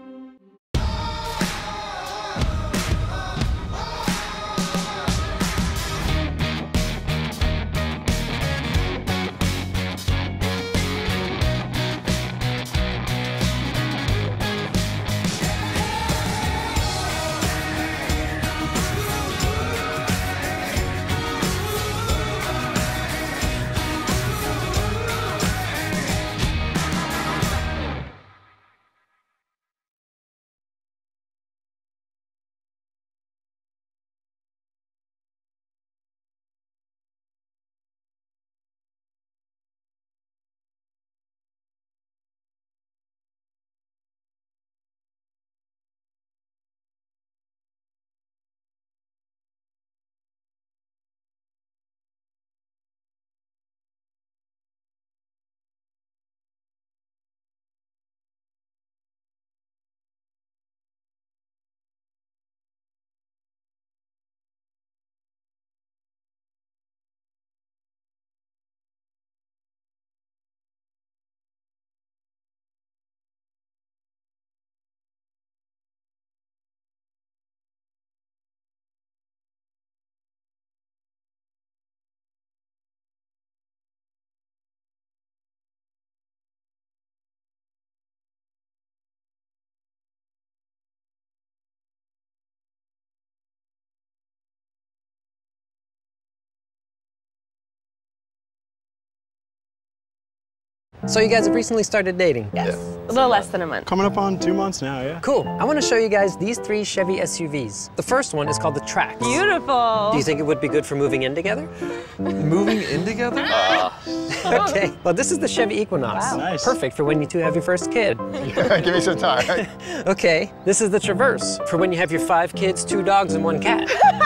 So you guys have recently started dating? Yes, a little less than a month. Coming up on 2 months now, yeah. Cool. I want to show you guys these 3 Chevy SUVs. The first one is called the Trax. Beautiful. Do you think it would be good for moving in together? Moving in together? Okay. Well, this is the Chevy Equinox. Wow. Nice. Perfect for when you two have your first kid. Give me some time. Okay. This is the Traverse for when you have your 5 kids, 2 dogs, and 1 cat.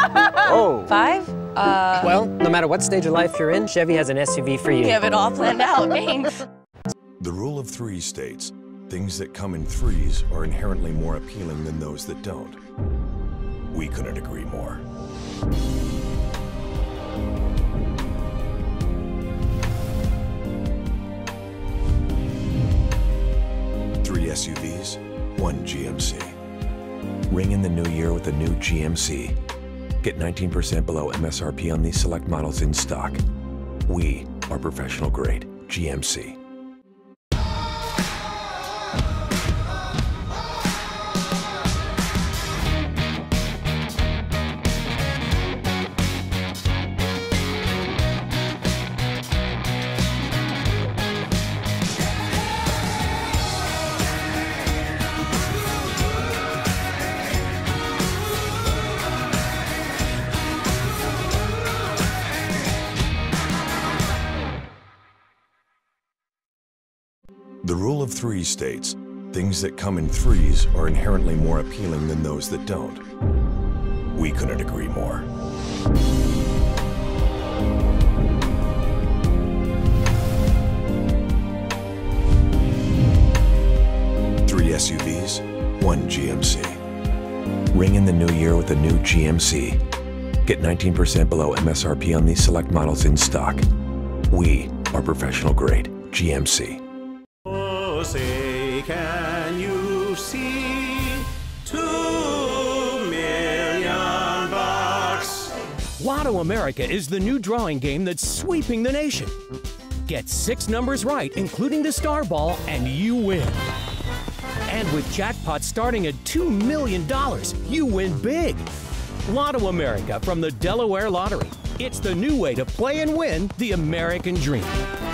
Oh. 5? Well, no matter what stage of life you're in, Chevy has an SUV for you. We have it all planned out. Thanks. The rule of three states, things that come in threes are inherently more appealing than those that don't. We couldn't agree more. Three SUVs, one GMC. Ring in the new year with a new GMC. Get 19% below MSRP on these select models in stock. We are professional grade GMC. The rule of threes states, things that come in threes are inherently more appealing than those that don't. We couldn't agree more. Three SUVs, one GMC. Ring in the new year with a new GMC. Get 19% below MSRP on these select models in stock. We are professional grade GMC. Oh, say, can you see 2 million bucks? Lotto America is the new drawing game that's sweeping the nation. Get 6 numbers right, including the star ball, and you win. And with jackpots starting at $2 million, you win big. Lotto America from the Delaware Lottery. It's the new way to play and win the American dream.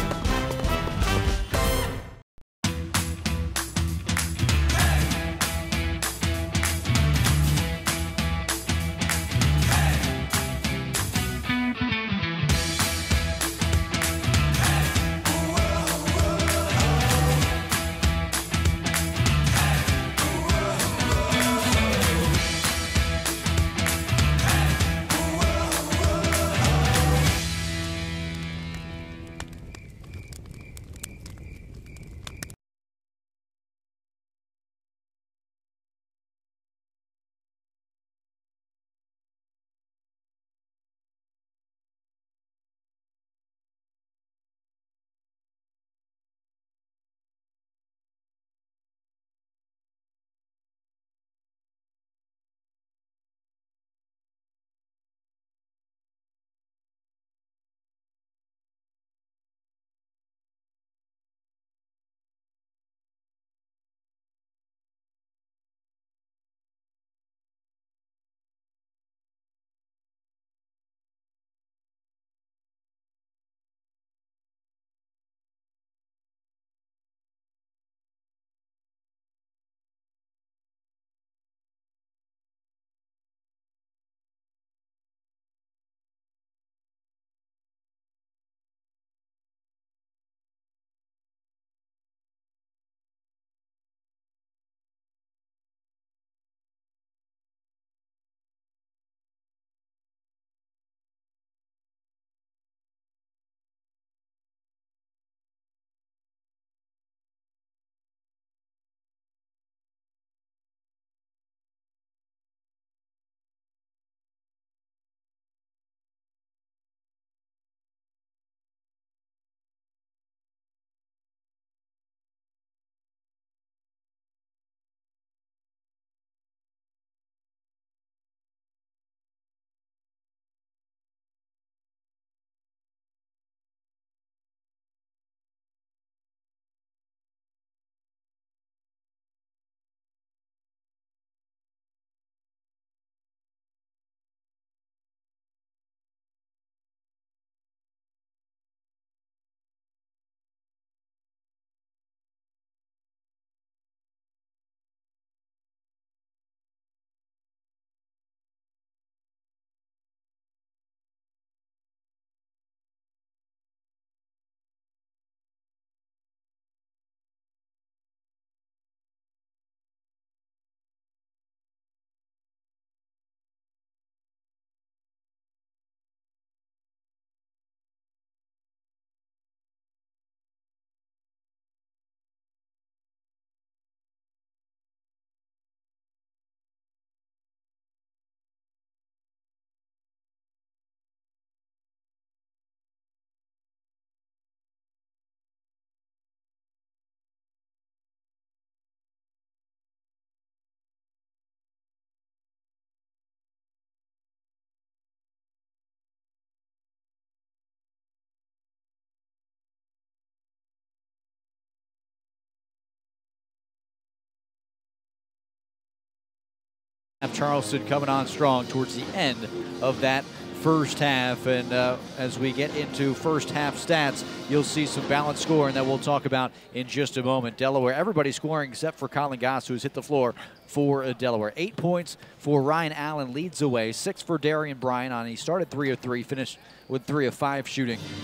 Have Charleston coming on strong towards the end of that first half, and as we get into first half stats, you'll see some balanced scoring that we'll talk about in just a moment. Delaware, everybody scoring except for Colin Goss, who's hit the floor for Delaware. 8 points for Ryan Allen, leads away. 6 for Darian Bryan on. He started 3 of 3, finished with 3 of 5 shooting.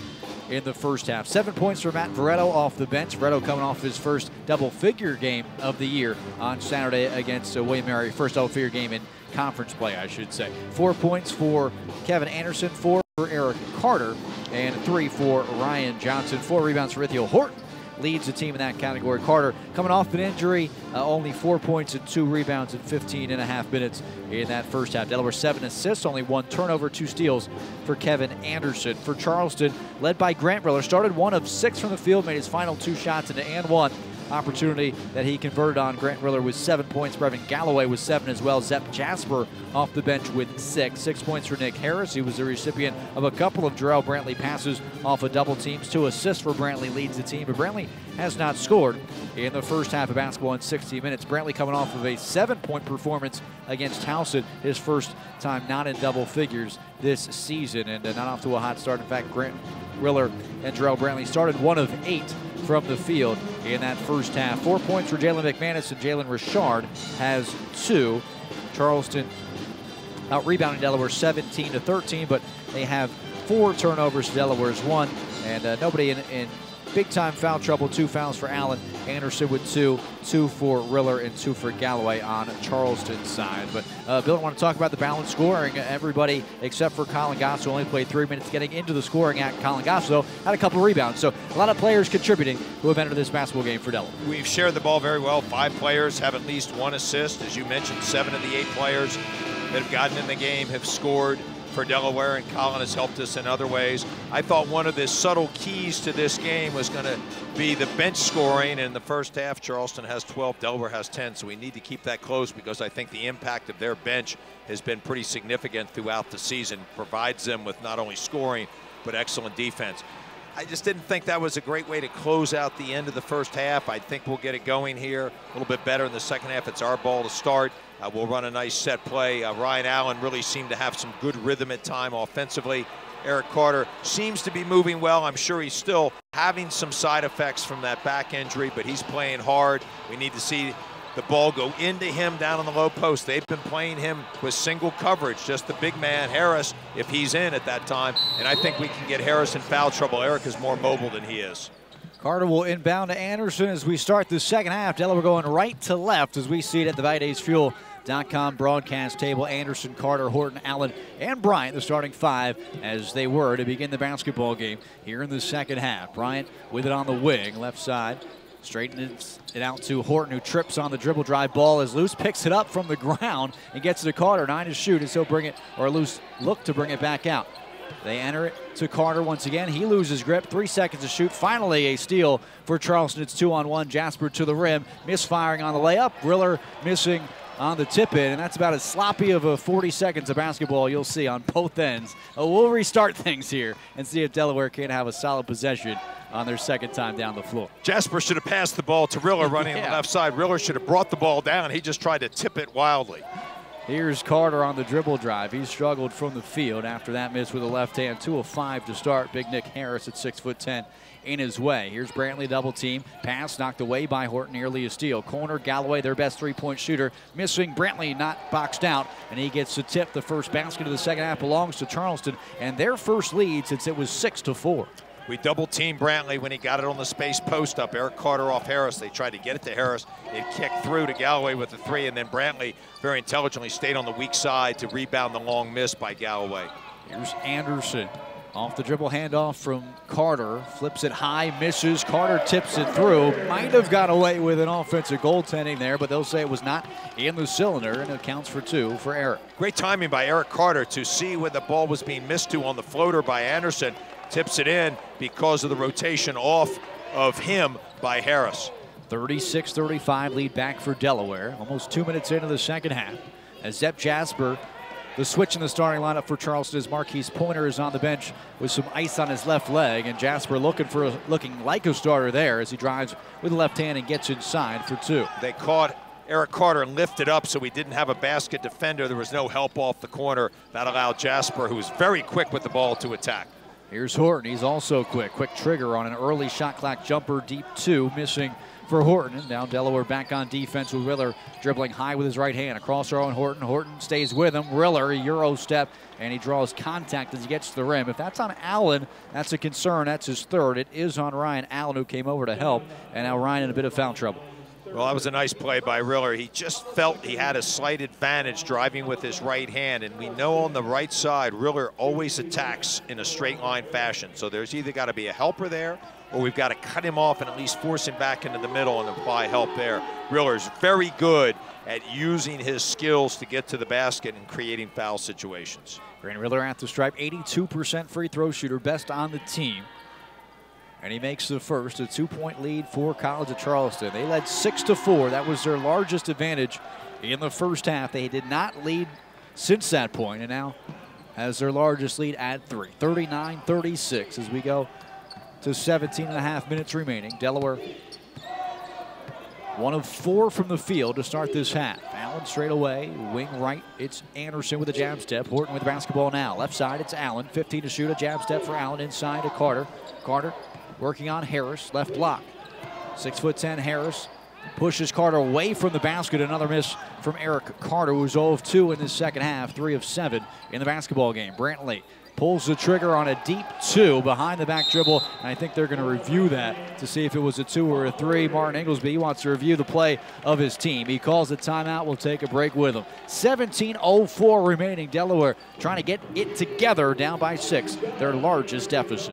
in the first half. 7 points for Matt Veretto off the bench. Veretto coming off his first double-figure game of the year on Saturday against William Mary. First double-figure game in conference play, I should say. 4 points for Kevin Anderson, 4 for Eric Carter, and 3 for Ryan Johnson. 4 rebounds for Ithiel Horton leads the team in that category. Carter coming off an injury, only 4 points and 2 rebounds in 15.5 minutes in that first half. Delaware 7 assists, only 1 turnover, 2 steals for Kevin Anderson. For Charleston, led by Grant Riller, started 1 of 6 from the field, made his final 2 shots into and 1 opportunity that he converted on. Grant Riller with 7 points. Brevin Galloway with 7 as well. Zep Jasper off the bench with 6. 6 points for Nick Harris. He was the recipient of a couple of Jarrell Brantley passes off of double teams. 2 assists for Brantley leads the team, but Brantley has not scored in the first half of basketball in 60 minutes. Brantley coming off of a 7-point performance against Towson, his first time not in double figures this season, and not off to a hot start. In fact, Grant Riller and Jarrell Brantley started 1 of 8 from the field in that first half. 4 points for Jalen McManus, and Jalen Richard has 2. Charleston out-rebounding Delaware 17-13, but they have 4 turnovers. Delaware's 1, and nobody in big-time foul trouble. 2 fouls for Allen. Anderson with 2. 2 for Riller and 2 for Galloway on Charleston's side. But Bill, I want to talk about the balanced scoring. Everybody except for Colin Goss, who only played 3 minutes getting into the scoring act. Colin Goss, though, had a couple of rebounds. So a lot of players contributing who have entered this basketball game for Delaware. We've shared the ball very well. 5 players have at least 1 assist. As you mentioned, 7 of the 8 players that have gotten in the game have scored for Delaware, and Colin has helped us in other ways. I thought one of the subtle keys to this game was going to be the bench scoring. In the first half, Charleston has 12, Delaware has 10, so we need to keep that close because I think the impact of their bench has been pretty significant throughout the season, provides them with not only scoring, but excellent defense. I just didn't think that was a great way to close out the end of the first half. I think we'll get it going here a little bit better in the second half. It's our ball to start. We'll run a nice set play. Ryan Allen really seemed to have some good rhythm at time offensively. Eric Carter seems to be moving well. I'm sure he's still having some side effects from that back injury, but he's playing hard. We need to see the ball go into him down on the low post. They've been playing him with single coverage, just the big man, Harris, if he's in at that time. And I think we can get Harris in foul trouble. Eric is more mobile than he is. Carter will inbound to Anderson as we start the second half. Delaware going right to left as we see it at the VitazFuel.com broadcast table. Anderson, Carter, Horton, Allen, and Bryant, the starting 5, as they were to begin the basketball game here in the second half. Bryant with it on the wing, left side. Straightens it out to Horton, who trips on the dribble drive. Ball is loose, picks it up from the ground, and gets it to Carter. 9 to shoot, and so bring it, or loose look to bring it back out. They enter it to Carter once again. He loses grip. 3 seconds to shoot. Finally, a steal for Charleston. It's 2-on-1. Jasper to the rim. Misfiring on the layup. Riller missing on the tip-in, and that's about as sloppy of a 40 seconds of basketball you'll see on both ends. We'll restart things here and see if Delaware can have a solid possession on their second time down the floor. Jasper should have passed the ball to Riller running on the left side. Riller should have brought the ball down. He just tried to tip it wildly. Here's Carter on the dribble drive. He struggled from the field after that miss with a left hand. 2 of 5 to start. Big Nick Harris at 6'10" in his way. Here's Brantley double team. Pass knocked away by Horton, nearly a steal. Corner, Galloway, their best 3-point shooter, missing. Brantley not boxed out, and he gets the tip. The first basket of the second half belongs to Charleston, and their first lead since it was 6-4. We double-teamed Brantley when he got it on the space post up. Eric Carter off Harris. They tried to get it to Harris. It kicked through to Galloway with the 3, and then Brantley very intelligently stayed on the weak side to rebound the long miss by Galloway. Here's Anderson. Off the dribble handoff from Carter. Flips it high, misses. Carter tips it through. Might have got away with an offensive goaltending there, but they'll say it was not in the cylinder, and it counts for 2 for Eric. Great timing by Eric Carter to see where the ball was being missed to on the floater by Anderson. Tips it in because of the rotation off of him by Harris. 36-35 lead back for Delaware. Almost 2 minutes into the second half. As Zep Jasper, the switch in the starting lineup for Charleston, as Marquise Pointer is on the bench with some ice on his left leg, and Jasper looking like a starter there as he drives with the left hand and gets inside for 2. They caught Eric Carter and lifted up, so we didn't have a basket defender. There was no help off the corner. That allowed Jasper, who was very quick with the ball, to attack. Here's Horton. He's also quick. Quick trigger on an early shot clock jumper, deep 2, missing for Horton. And now Delaware back on defense with Riller dribbling high with his right hand. Across row on Horton. Horton stays with him. Riller, a Euro step, and he draws contact as he gets to the rim. If that's on Allen, that's a concern. That's his third. It is on Ryan Allen, who came over to help, and now Ryan in a bit of foul trouble. Well, that was a nice play by Riller. He just felt he had a slight advantage driving with his right hand, and we know on the right side, Riller always attacks in a straight line fashion. So there's either got to be a helper there, or we've got to cut him off and at least force him back into the middle and apply help there. Riller's very good at using his skills to get to the basket and creating foul situations. Grant Riller at the stripe, 82% free throw shooter, best on the team. And he makes the first, a 2-point lead for College of Charleston. They led 6-4. That was their largest advantage in the first half. They did not lead since that point, and now has their largest lead at 3. 39-36 as we go to 17.5 minutes remaining. Delaware 1 of 4 from the field to start this half. Allen straight away, wing right. It's Anderson with a jab step. Horton with the basketball now. Left side, it's Allen. 15 to shoot, a jab step for Allen inside to Carter. Carter working on Harris, left block. 6'10" Harris pushes Carter away from the basket. Another miss from Eric Carter, who's 0 of 2 in this second half, 3 of 7 in the basketball game. Brantley pulls the trigger on a deep 2 behind the back dribble, and I think they're going to review that to see if it was a 2 or a 3. Martin Inglesby, he wants to review the play of his team. He calls the timeout. We'll take a break with him. 17:04 remaining. Delaware trying to get it together, down by 6, their largest deficit.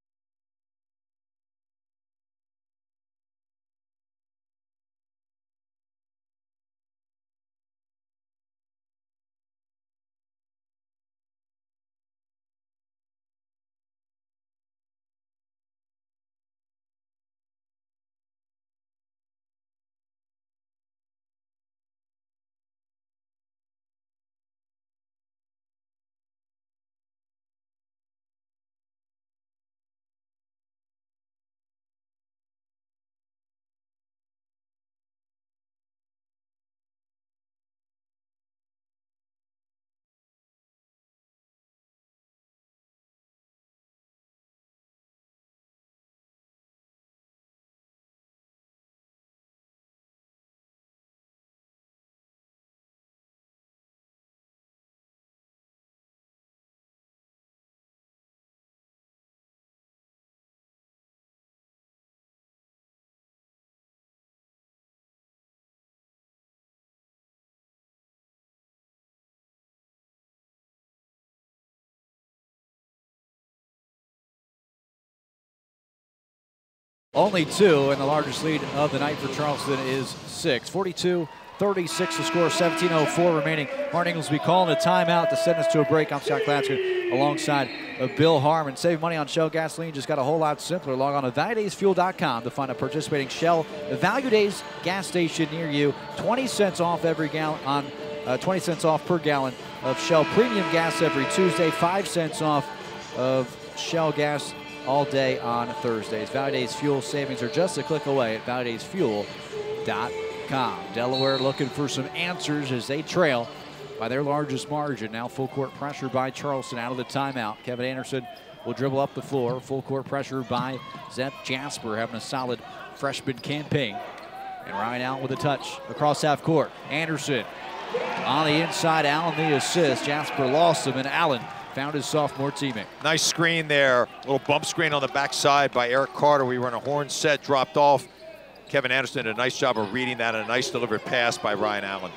Only 2, and the largest lead of the night for Charleston is 6. 42-36 to score, 17:04 remaining. Martin Inglesby calling a timeout to send us to a break. I'm Scott Klatzker alongside Bill Harmon. Save money on Shell gasoline just got a whole lot simpler. Log on to ValueDaysFuel.com to find a participating Shell Value Days gas station near you. 20 cents off every gallon on 20 cents off per gallon of Shell premium gas every Tuesday. 5 cents off of Shell gas all day on Thursdays. Value Days fuel savings are just a click away at ValueDaysFuel.com. Delaware looking for some answers as they trail by their largest margin. Now full court pressure by Charleston out of the timeout. Kevin Anderson will dribble up the floor. Full court pressure by Zep Jasper, having a solid freshman campaign. And Ryan Allen with a touch across half court. Anderson on the inside. Allen the assist. Jasper lost him, and Allen found his sophomore teammate. Nice screen there. Little bump screen on the backside by Eric Carter. We were in a horn set, dropped off. Kevin Anderson did a nice job of reading that, and a nice delivered pass by Ryan Allen.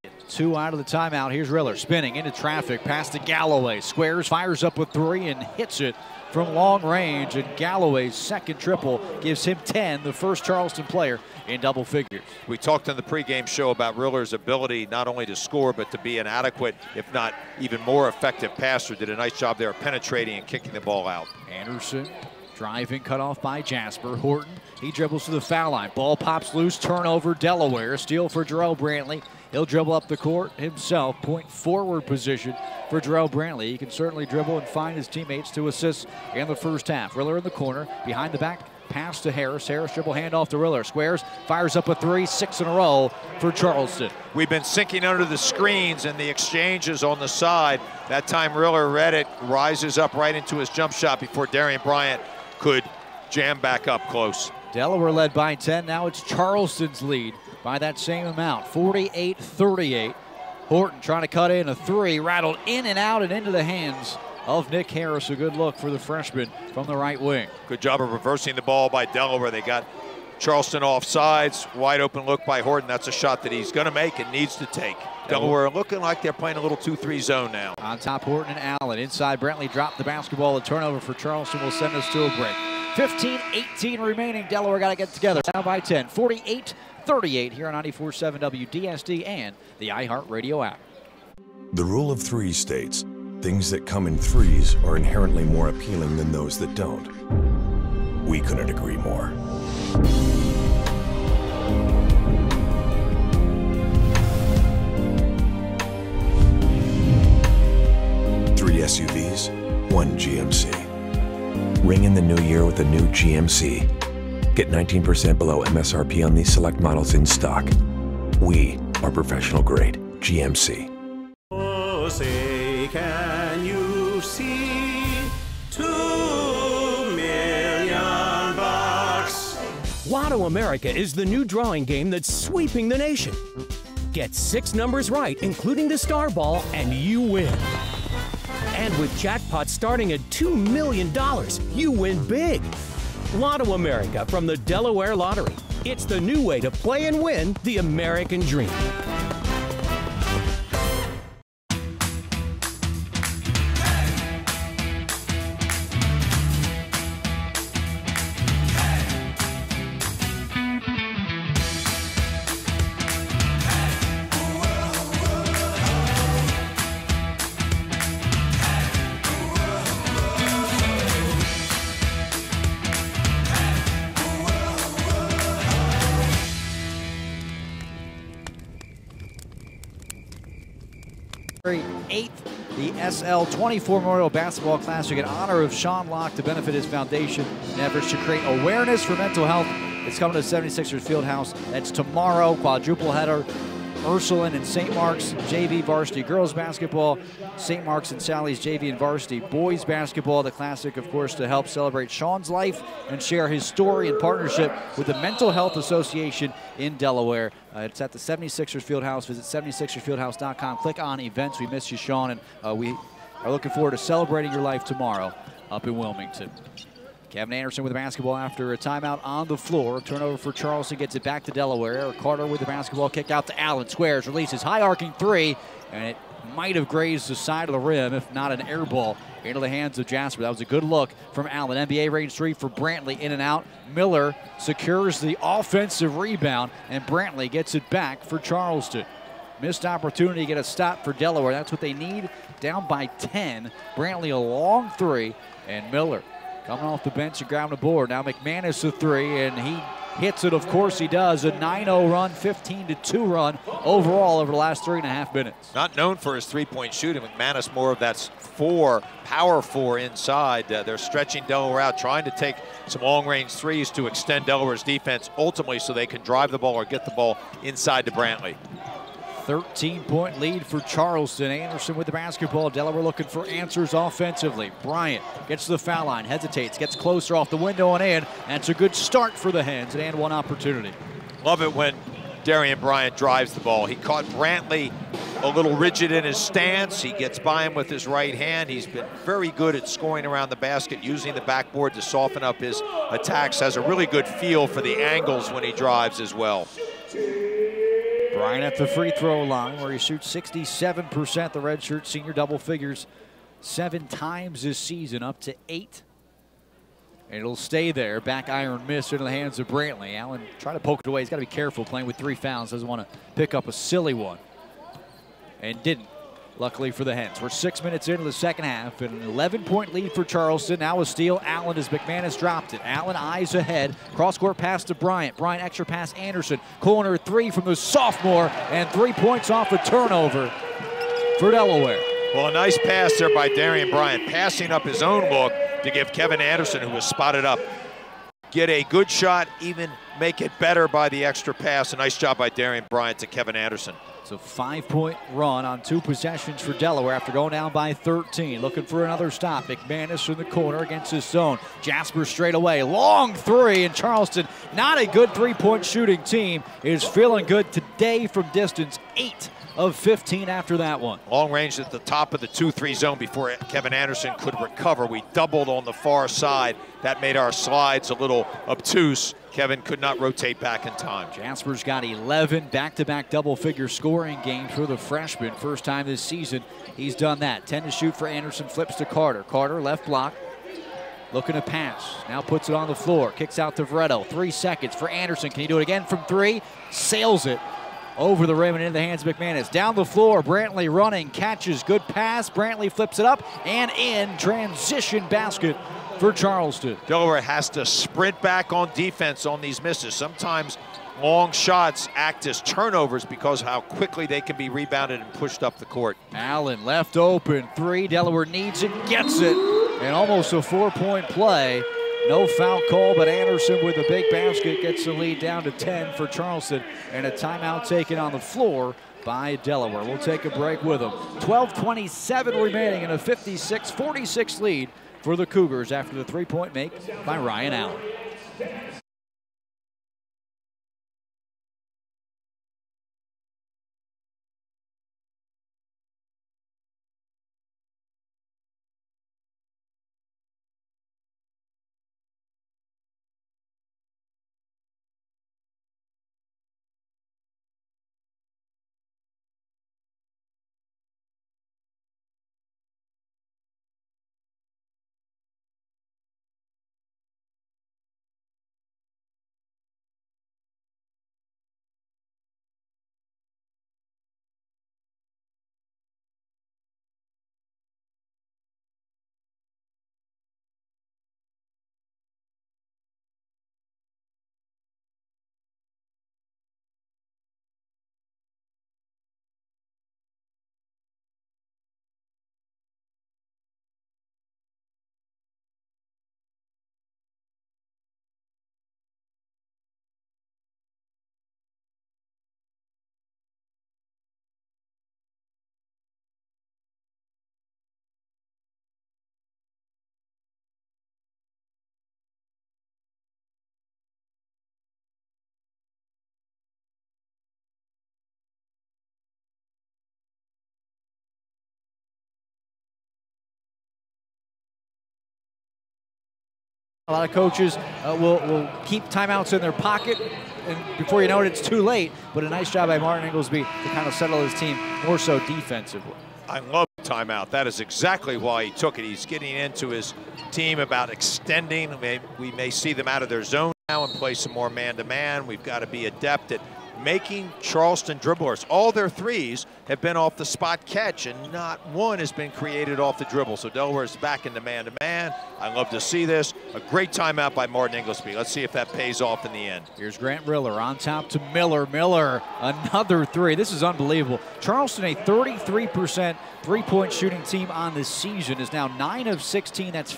2 out of the timeout. Here's Riller spinning into traffic, pass to Galloway. Squares, fires up with 3 and hits it from long range. And Galloway's second triple gives him 10, the first Charleston player in double figures. We talked on the pregame show about Riller's ability not only to score, but to be an adequate, if not even more effective passer. Did a nice job there of penetrating and kicking the ball out. Anderson driving, cut off by Jasper. Horton, he dribbles to the foul line. Ball pops loose, turnover, Delaware. Steal for Jarrell Brantley. He'll dribble up the court himself. Point forward position for Jarrell Brantley. He can certainly dribble and find his teammates to assist in the first half. Riller in the corner, behind the back, pass to Harris. Harris dribble handoff to Riller. Squares, fires up a 3, 6 in a row for Charleston. We've been sinking under the screens and the exchanges on the side. That time Riller read it, rises up right into his jump shot before Darian Bryant could jam back up close. Delaware led by 10. Now it's Charleston's lead by that same amount, 48-38. Horton trying to cut in a three, rattled in and out and into the hands of Nick Harris. A good look for the freshman from the right wing. Good job of reversing the ball by Delaware. They got Charleston off sides. Wide open look by Horton. That's a shot that he's going to make and needs to take. Delaware looking like they're playing a little 2-3 zone now. On top, Horton and Allen. Inside, Brantley dropped the basketball. The turnover for Charleston will send us to a break. 15-18 remaining. Delaware got to get together. Down by 10. 48-38 here on 94.7 WDSD and the iHeartRadio app. The rule of threes states, things that come in threes are inherently more appealing than those that don't. We couldn't agree more. Three SUVs, one GMC. Ring in the new year with a new GMC. Get 19% below MSRP on these select models in stock. We are professional grade GMC. Oh, say can you see $2 million? Lotto America is the new drawing game that's sweeping the nation. Get 6 numbers right, including the star ball, and you win. And with jackpots starting at $2 million, you win big. Lotto America from the Delaware Lottery. It's the new way to play and win the American dream. Eighth, the SL24 Memorial Basketball Classic in honor of Sean Locke to benefit his foundation and efforts to create awareness for mental health. It's coming to 76ers Fieldhouse. That's tomorrow. Quadruple header. Ursuline and St. Mark's JV varsity girls basketball, St. Mark's and Sally's JV and varsity boys basketball. The Classic, of course, to help celebrate Sean's life and share his story in partnership with the Mental Health Association in Delaware. It's at the 76ers Fieldhouse. Visit 76ersfieldhouse.com. Click on events. We miss you, Sean, and we are looking forward to celebrating your life tomorrow up in Wilmington. Kevin Anderson with the basketball after a timeout on the floor. Turnover for Charleston, gets it back to Delaware. Eric Carter with the basketball, kicked out to Allen. Squares, releases, high arcing three, and it might have grazed the side of the rim, if not an air ball, into the hands of Jasper. That was a good look from Allen. NBA range three for Brantley, in and out. Miller secures the offensive rebound, and Brantley gets it back for Charleston. Missed opportunity to get a stop for Delaware. That's what they need. Down by 10. Brantley a long three, and Miller coming off the bench and grabbing the board. Now McManus a three, and he hits it, of course he does. A 9-0 run, 15-2 run overall over the last 3.5 minutes. Not known for his three-point shooting. McManus more of that power four inside. They're stretching Delaware out, trying to take some long-range threes to extend Delaware's defense, ultimately so they can drive the ball or get the ball inside to Brantley. 13-point lead for Charleston. Anderson with the basketball. Delaware looking for answers offensively. Bryant gets to the foul line, hesitates, gets closer off the window and in. That's a good start for the Hens, and one opportunity. Love it when Darian Bryant drives the ball. He caught Brantley a little rigid in his stance. He gets by him with his right hand. He's been very good at scoring around the basket, using the backboard to soften up his attacks. Has a really good feel for the angles when he drives as well. Bryant at the free throw line, where he shoots 67%. The redshirt senior, double figures 7 times this season, up to 8. And it'll stay there. Back iron miss into the hands of Brantley. Allen trying to poke it away. He's got to be careful playing with 3 fouls. Doesn't want to pick up a silly one. And didn't, luckily for the Hens. We're 6 minutes into the second half, and an 11-point lead for Charleston. Now a steal. Allen as McManus dropped it. Allen eyes ahead. Cross-court pass to Bryant. Bryant extra pass Anderson. Corner three from the sophomore, and 3 points off a turnover for Delaware. Well, a nice pass there by Darian Bryant, passing up his own look to give Kevin Anderson, who was spotted up, get a good shot, even make it better by the extra pass. A nice job by Darian Bryant to Kevin Anderson. It's a 5-point run on 2 possessions for Delaware after going down by 13. Looking for another stop. McManus in the corner against his zone. Jasper straight away. Long three, and Charleston, not a good three-point shooting team, is feeling good today from distance. 8 of 15 after that one. Long range at the top of the 2-3 zone before Kevin Anderson could recover. We doubled on the far side. That made our slides a little obtuse. Kevin could not rotate back in time. Jasper's got 11 back-to-back double-figure scoring games for the freshman. First time this season he's done that. 10 to shoot for Anderson, flips to Carter. Carter, left block, looking to pass. Now puts it on the floor, kicks out to Veretto. 3 seconds for Anderson. Can he do it again from 3? Sails it over the rim and into the hands of McManus. Down the floor, Brantley running, catches, good pass. Brantley flips it up and in. Transition basket for Charleston. Delaware has to sprint back on defense on these misses. Sometimes long shots act as turnovers because of how quickly they can be rebounded and pushed up the court. Allen left open, 3. Delaware needs it, gets it, and almost a 4-point play. No foul call, but Anderson with a big basket gets the lead down to 10 for Charleston, and a timeout taken on the floor by Delaware. We'll take a break with them. 12:27 remaining in a 56-46 lead for the Cougars after the 3-point make by Ryan Allen. A lot of coaches will keep timeouts in their pocket, and before you know it, it's too late. But a nice job by Martin Inglesby to kind of settle his team more so defensively. I love timeout. That is exactly why he took it. He's getting into his team about extending. We may see them out of their zone now and play some more man-to-man. We've got to be adept at making Charleston dribblers. All their threes have been off the spot catch, and not one has been created off the dribble. So Delaware is back into man-to-man. I love to see this. A great timeout by Martin Inglesby. Let's see if that pays off in the end. Here's Grant Riller on top to Miller. Miller, another 3. This is unbelievable. Charleston, a 33% three-point shooting team on this season, is now 9 of 16. That's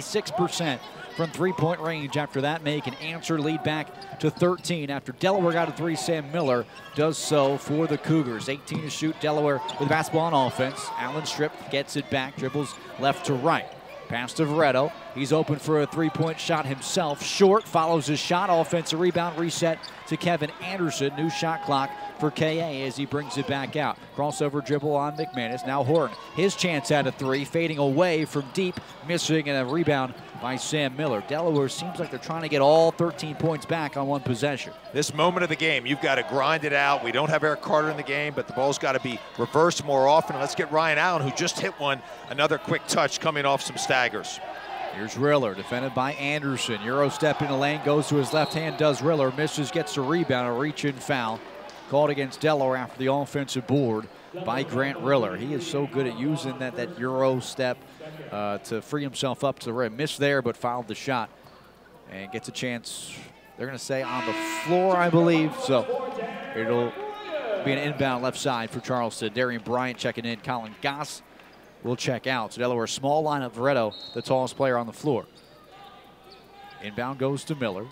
56% from three-point range after that make. An answer, lead back to 13 after Delaware got a 3. Sam Miller does so for the Cougars. 18 to shoot. Delaware with the basketball on offense. Allen stripped, gets it back, dribbles left to right. Pass to Veretto. He's open for a 3-point shot himself. Short, follows his shot. Offensive rebound, reset to Kevin Anderson. New shot clock for KA as he brings it back out. Crossover dribble on McManus. Now Horton. His chance at a 3, fading away from deep, missing, and a rebound by Sam Miller. Delaware seems like they're trying to get all 13 points back on one possession. This moment of the game, you've got to grind it out. We don't have Eric Carter in the game, but the ball's got to be reversed more often. Let's get Ryan Allen, who just hit one. Another quick touch coming off some staggers. Here's Riller, defended by Anderson. Euro step in the lane, goes to his left hand, does Riller, misses, gets the rebound, a reach-in foul. Called against Delaware after the offensive board by Grant Riller. He is so good at using that Euro step to free himself up to the rim. Missed there, but fouled the shot and gets a chance, they're going to say, on the floor, I believe. So it'll be an inbound left side for Charleston. Darian Bryant checking in. Colin Goss will check out. So Delaware, small lineup. Veretto, the tallest player on the floor. Inbound goes to Miller.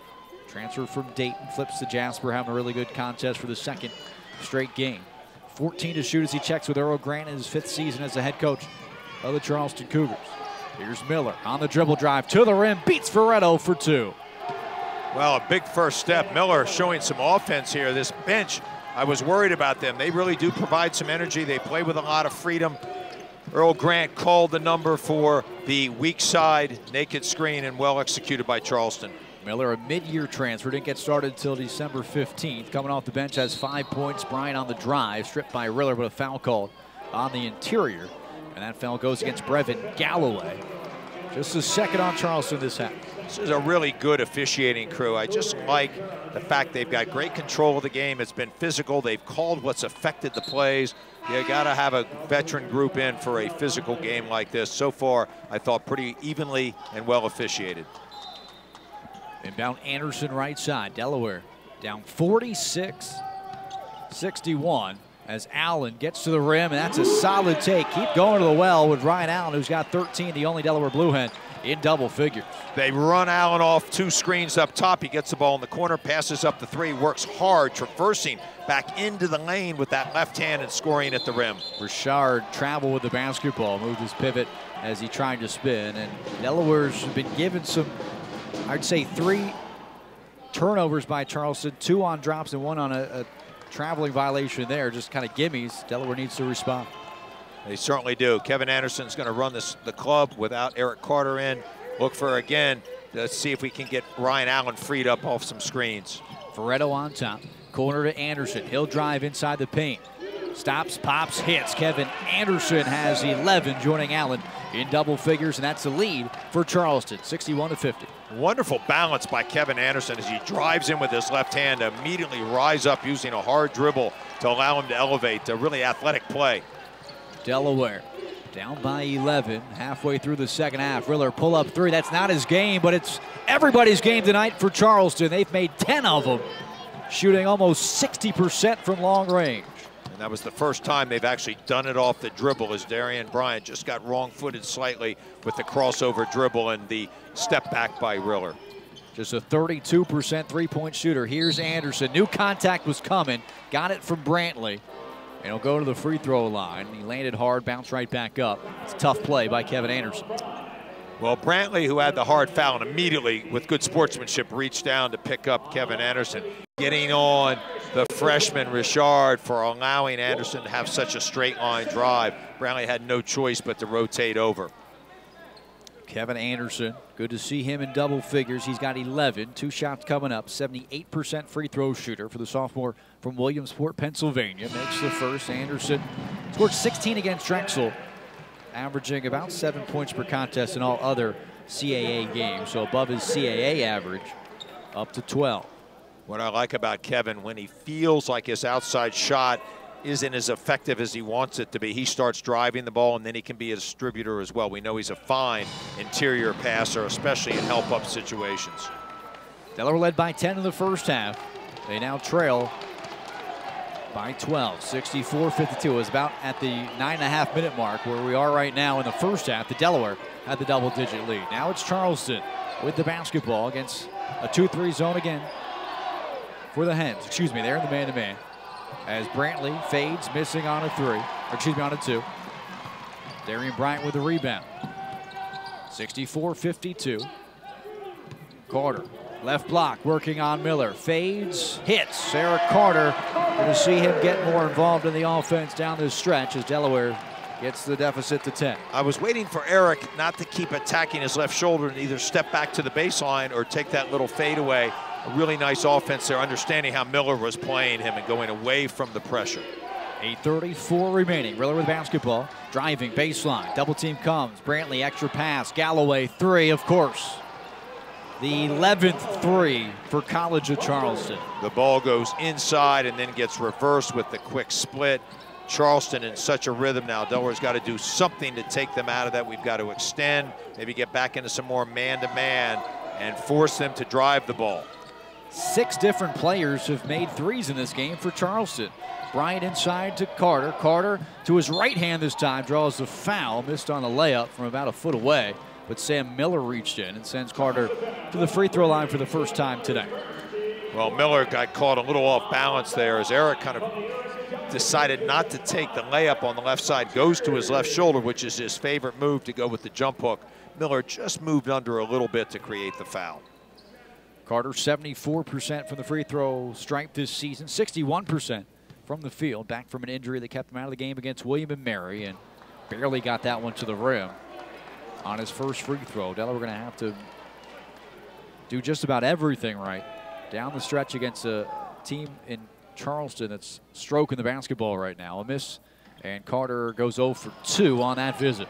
Transfer from Dayton, flips to Jasper, having a really good contest for the second straight game. 14 to shoot as he checks with Earl Grant in his 5th season as the head coach of the Charleston Cougars. Here's Miller on the dribble drive to the rim, beats Ferretto for 2. Well, a big first step. Miller showing some offense here. This bench, I was worried about them. They really do provide some energy. They play with a lot of freedom. Earl Grant called the number for the weak side, naked screen, and well executed by Charleston. Miller, a mid-year transfer, didn't get started until December 15th. Coming off the bench, has 5 points. Bryant on the drive, stripped by Riller, but a foul called on the interior. And that foul goes against Brevin Galloway. Just the second on Charleston this half. This is a really good officiating crew. I just like the fact they've got great control of the game. It's been physical. They've called what's affected the plays. You got to have a veteran group in for a physical game like this. So far, I thought pretty evenly and well officiated. Inbound Anderson right side. Delaware down 46-61 as Allen gets to the rim, and that's a solid take. Keep going to the well with Ryan Allen, who's got 13, the only Delaware Blue Hen in double figures. They run Allen off 2 screens up top. He gets the ball in the corner, passes up the 3, works hard, traversing back into the lane with that left hand and scoring at the rim. Richard traveled with the basketball, moved his pivot as he tried to spin, and Delaware's been given some, I'd say 3 turnovers by Charleston, 2 on drops and 1 on a traveling violation there, just kind of gimmies. Delaware needs to respond. They certainly do. Kevin Anderson's going to run the club without Eric Carter in. Look for, again, let's see if we can get Ryan Allen freed up off some screens. Ferretto on top, corner to Anderson. He'll drive inside the paint. Stops, pops, hits. Kevin Anderson has 11, joining Allen in double figures, and that's the lead for Charleston, 61-50. Wonderful balance by Kevin Anderson as he drives in with his left hand to immediately rise up using a hard dribble to allow him to elevate. A really athletic play. Delaware down by 11 halfway through the second half. Riller pull up 3. That's not his game, but it's everybody's game tonight for Charleston. They've made 10 of them, shooting almost 60% from long range. And that was the first time they've actually done it off the dribble, as Darian Bryant just got wrong-footed slightly with the crossover dribble and the step back by Riller. Just a 32% three-point shooter. Here's Anderson. New contact was coming. Got it from Brantley. And he'll go to the free throw line. He landed hard, bounced right back up. It's a tough play by Kevin Anderson. Well, Brantley, who had the hard foul, and immediately, with good sportsmanship, reached down to pick up Kevin Anderson. Getting on the freshman Richard for allowing Anderson to have such a straight line drive. Brantley had no choice but to rotate over. Kevin Anderson, good to see him in double figures. He's got 11, 2 shots coming up, 78% free throw shooter for the sophomore from Williamsport, Pennsylvania. Makes the first. Anderson scored 16 against Drexel, averaging about 7 points per contest in all other CAA games, so above his CAA average, up to 12. What I like about Kevin, when he feels like his outside shot isn't as effective as he wants it to be, he starts driving the ball, and then he can be a distributor as well. We know he's a fine interior passer, especially in help-up situations. Delaware led by 10 in the first half. They now trail by 12, 64-52. It was about at the 9.5-minute mark where we are right now in the first half. The Delaware had the double-digit lead. Now it's Charleston with the basketball against a 2-3 zone again for the Hens. Excuse me, they're in the man-to-man. As Brantley fades, missing on a 3, or excuse me, on a 2. Darian Bryant with the rebound. 64-52. Carter, left block, working on Miller. Fades, hits. Eric Carter, going to see him get more involved in the offense down this stretch as Delaware gets the deficit to 10. I was waiting for Eric not to keep attacking his left shoulder and either step back to the baseline or take that little fadeaway. A really nice offense there, understanding how Miller was playing him and going away from the pressure. 8:34 remaining. Riller with basketball, driving baseline. Double team comes. Brantley, extra pass. Galloway, 3, of course. The 11th 3 for College of Charleston. The ball goes inside and then gets reversed with the quick split. Charleston in such a rhythm now. Delaware's got to do something to take them out of that. We've got to extend, maybe get back into some more man-to-man and force them to drive the ball. 6 different players have made 3s in this game for Charleston. Bryant inside to Carter. Carter to his right hand this time, draws the foul, missed on a layup from about a foot away. but Sam Miller reached in and sends Carter to the free throw line for the first time today. Well, Miller got caught a little off balance there as Eric kind of decided not to take the layup on the left side, goes to his left shoulder, which is his favorite move to go with the jump hook. Miller just moved under a little bit to create the foul. Carter 74% from the free throw stripe this season, 61% from the field, back from an injury that kept him out of the game against William & Mary, and barely got that one to the rim on his first free throw. Delaware going to have to do just about everything right down the stretch against a team in Charleston that's stroking the basketball right now. A miss, and Carter goes 0 for 2 on that visit.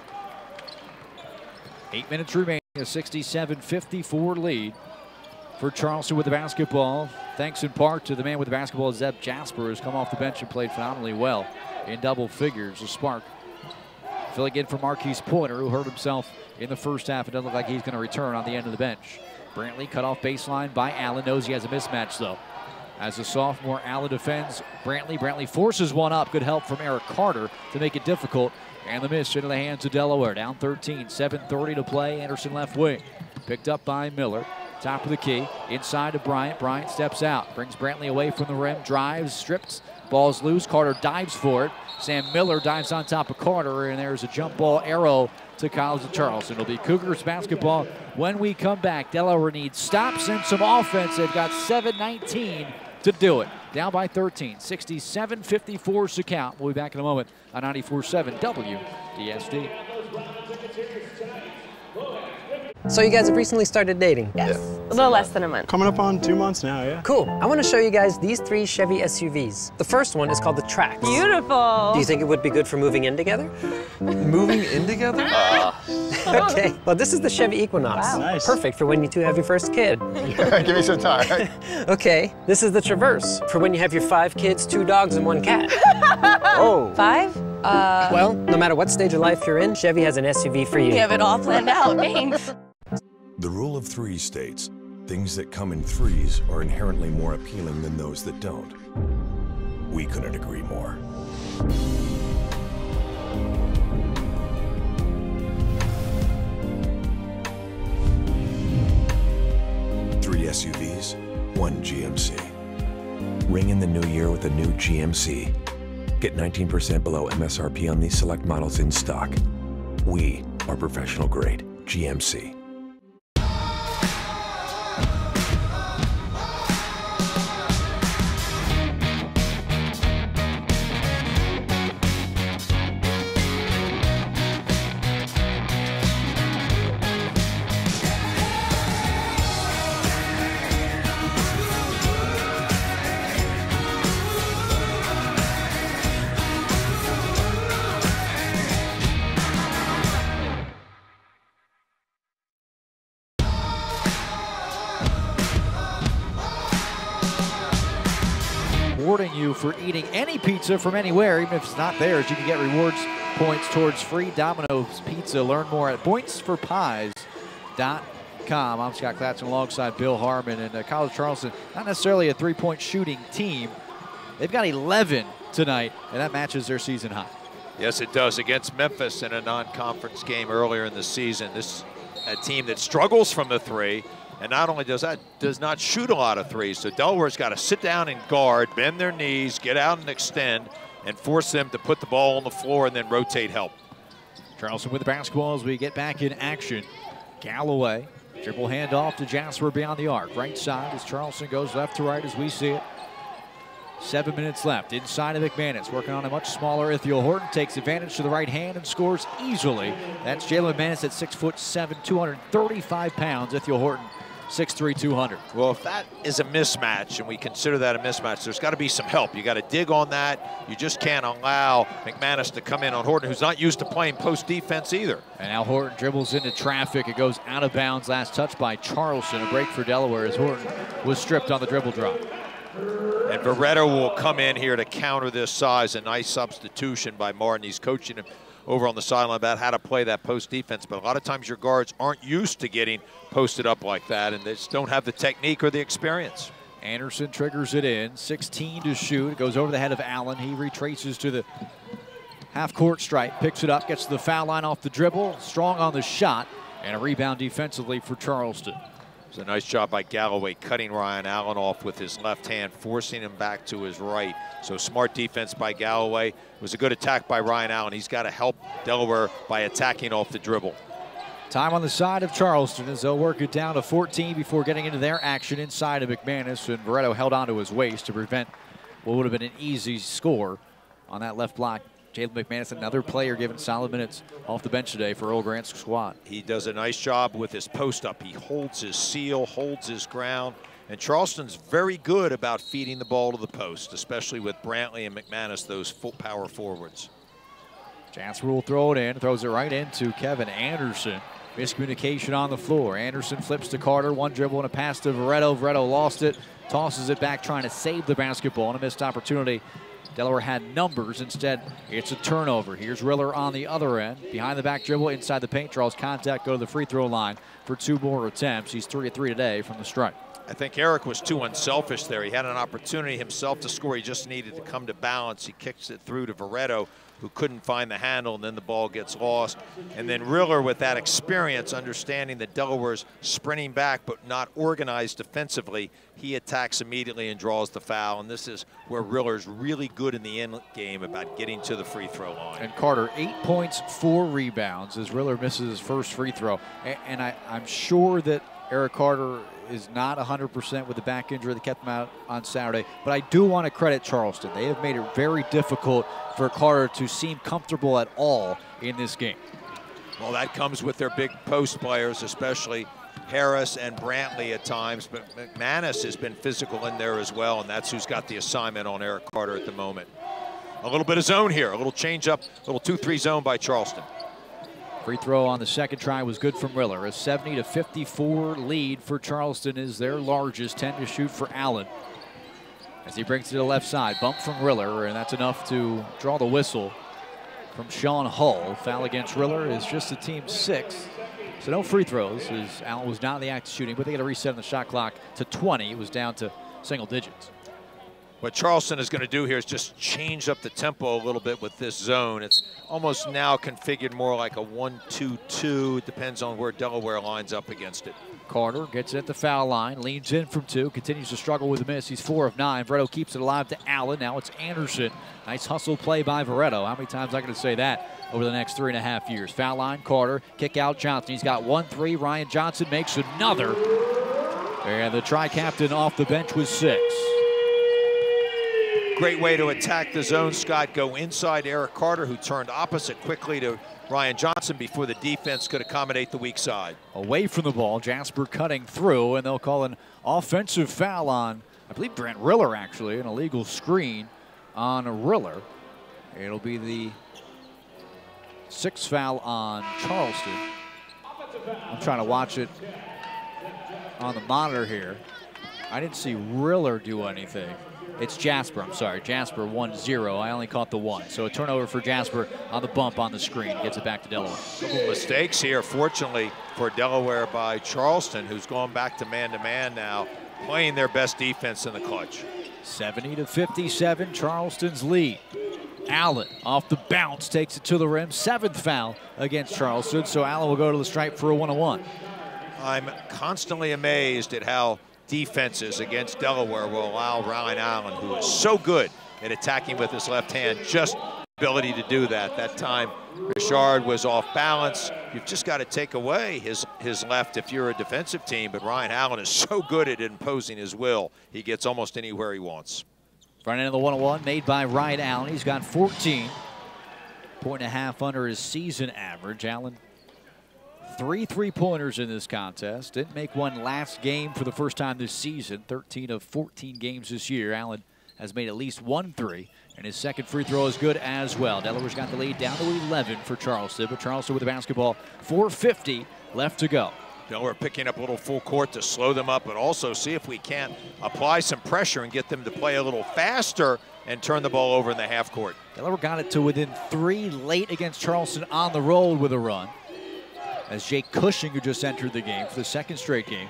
8 minutes remaining, a 67-54 lead for Charleston with the basketball. Thanks in part to the man with the basketball, Zeb Jasper, who's come off the bench and played phenomenally well in double figures. A spark filling in for Marquise Pointer, who hurt himself in the first half. It doesn't look like he's going to return on the end of the bench. Brantley cut off baseline by Allen. Knows he has a mismatch, though. As a sophomore, Allen defends Brantley. Brantley forces one up. Good help from Eric Carter to make it difficult. And the miss into the hands of Delaware. Down 13, 7:30 to play. Anderson left wing. Picked up by Miller. Top of the key, inside to Bryant. Bryant steps out, brings Brantley away from the rim, drives, strips, ball's loose. Carter dives for it. Sam Miller dives on top of Carter, and there's a jump ball arrow to College of Charleston. It'll be Cougars basketball when we come back. Delaware needs stops and some offense. They've got 7:19 to do it. Down by 13, 67-54 is the count. We'll be back in a moment on 94.7 WDSD. So you guys have recently started dating? Yes. A little less than a month. Coming up on 2 months now, yeah. Cool. I want to show you guys these 3 Chevy SUVs. The first one is called the Trax. Beautiful. Do you think it would be good for moving in together? Moving in together? Okay. Well, this is the Chevy Equinox. Wow. Nice. Perfect for when you two have your first kid. Give me some time. Okay. This is the Traverse for when you have your 5 kids, 2 dogs, and 1 cat. Oh. 5? Well, no matter what stage of life you're in, Chevy has an SUV for you. We have it all planned out. Thanks. The rule of 3 states, things that come in threes are inherently more appealing than those that don't. We couldn't agree more. Three SUVs, 1 GMC. Ring in the new year with a new GMC. Get 19% below MSRP on these select models in stock. We are professional grade GMC. Rewarding you for eating any pizza from anywhere, even if it's not theirs. You can get rewards points towards free Domino's pizza. Learn more at pointsforpies.com. I'm Scott Clatson alongside Bill Harmon. And College Charleston, not necessarily a three-point shooting team. They've got 11 tonight, and that matches their season high. Yes, it does. Against Memphis in a non-conference game earlier in the season. This a team that struggles from the 3. And not only does not shoot a lot of threes. So Delaware's got to sit down and guard, bend their knees, get out and extend, and force them to put the ball on the floor and then rotate help. Charleston with the basketball as we get back in action. Galloway, dribble handoff to Jasper beyond the arc. Right side as Charleston goes left to right as we see it. 7 minutes left. Inside of McManus, working on a much smaller Ithiel Horton. Takes advantage to the right hand and scores easily. That's Jalen McManus at 6'7", 235 pounds. Ithiel Horton, 6'3", 200. Well, if that is a mismatch, and we consider that a mismatch, there's got to be some help. You got to dig on that. You just can't allow McManus to come in on Horton, who's not used to playing post defense either. And now Horton dribbles into traffic. It goes out of bounds. Last touch by Charleston. A break for Delaware as Horton was stripped on the dribble drop. And Beretta will come in here to counter this size. A nice substitution by Martin. He's coaching him over on the sideline about how to play that post defense. But a lot of times your guards aren't used to getting posted up like that, and they just don't have the technique or the experience. Anderson triggers it in. 16 to shoot. It goes over the head of Allen. He retraces to the half-court stripe, picks it up, gets to the foul line off the dribble. Strong on the shot, And a rebound defensively for Charleston. It was a nice job by Galloway cutting Ryan Allen off with his left hand, forcing him back to his right. So smart defense by Galloway. It was a good attack by Ryan Allen. He's got to help Delaware by attacking off the dribble. Time on the side of Charleston as they'll work it down to 14 before getting into their action inside of McManus, and Veretto held onto his waist to prevent what would have been an easy score on that left block. Jalen McManus, another player given solid minutes off the bench today for Earl Grant's squad. He does a nice job with his post up. He holds his seal, holds his ground, and Charleston's very good about feeding the ball to the post, especially with Brantley and McManus, those full power forwards. Jasper will throw it in, throws it right into Kevin Anderson. Miscommunication on the floor. Anderson flips to Carter, one dribble and a pass to Veretto. Veretto lost it, tosses it back, trying to save the basketball, and a missed opportunity. Delaware had numbers. Instead, it's a turnover. Here's Riller on the other end. Behind the back dribble, inside the paint, draws contact, go to the free throw line for 2 more attempts. He's 3 of 3 today from the stripe. I think Eric was too unselfish there. He had an opportunity himself to score. He just needed to come to balance. He kicks it through to Veretto, who couldn't find the handle, and then the ball gets lost. And then Riller, with that experience, understanding that Delaware's sprinting back but not organized defensively, he attacks immediately and draws the foul. And this is where Riller's really good in the end game about getting to the free throw line. And Carter, 8 points, 4 rebounds as Riller misses his first free throw. And I'm sure that Eric Carter is not 100% with the back injury that kept him out on Saturday, but I do want to credit Charleston. They have made it very difficult for Carter to seem comfortable at all in this game. Well, that comes with their big post players, especially Harris and Brantley at times, but McManus has been physical in there as well, and that's who's got the assignment on Eric Carter at the moment. A little bit of zone here, a little change up, a little 2-3 zone by Charleston. Free throw on the second try was good from Riller. A 70-54 lead for Charleston is their largest. 10 to shoot for Allen as he brings it to the left side. Bump from Riller, and that's enough to draw the whistle from Sean Hull. Foul against Riller is just the team's 6th. So no free throws as Allen was not in the act of shooting, but they got to reset on the shot clock to 20. It was down to single digits. What Charleston is going to do here is just change up the tempo a little bit with this zone. It's almost now configured more like a 1-2-2. It depends on where Delaware lines up against it. Carter gets it at the foul line, leans in from 2, continues to struggle with a miss. He's 4 of 9. Veretto keeps it alive to Allen. Now it's Anderson. Nice hustle play by Veretto. How many times am I going to say that over the next 3.5 years? Foul line, Carter, kick out Johnson. He's got 1-3. Ryan Johnson makes another. And the tri-captain off the bench with 6. Great way to attack the zone, Scott. Go inside Eric Carter, who turned opposite quickly to Ryan Johnson before the defense could accommodate the weak side. Away from the ball, Jasper cutting through, and they'll call an offensive foul on, I believe, Brent Riller, actually, an illegal screen on Riller. It'll be the 6th foul on Charleston. I'm trying to watch it on the monitor here. I didn't see Riller do anything. It's Jasper, I'm sorry. Jasper 1-0. I only caught the 1. So a turnover for Jasper on the bump on the screen. Gets it back to Delaware. Couple mistakes here, fortunately, for Delaware by Charleston, who's gone back to man now, playing their best defense in the clutch. 70-57, Charleston's lead. Allen off the bounce, takes it to the rim. 7th foul against Charleston, so Allen will go to the stripe for a 1-on-1. I'm constantly amazed at how defenses against Delaware will allow Ryan Allen, who is so good at attacking with his left hand, just the ability to do that. That time, Richard was off balance. You've just got to take away his left if you're a defensive team, but Ryan Allen is so good at imposing his will. He gets almost anywhere he wants. Front end of the 1-on-1 made by Ryan Allen. He's got 14. Point and a half under his season average. Allen, 3 3-pointers in this contest. Didn't make one last game for the first time this season. 13 of 14 games this year. Allen has made at least 1 3, and his second free throw is good as well. Delaware's got the lead down to 11 for Charleston, but Charleston with the basketball, 4:50 left to go. Delaware picking up a little full court to slow them up, but also see if we can't apply some pressure and get them to play a little faster and turn the ball over in the half court. Delaware got it to within 3 late against Charleston on the road with a run, as Jake Cushing, who just entered the game for the 2nd straight game,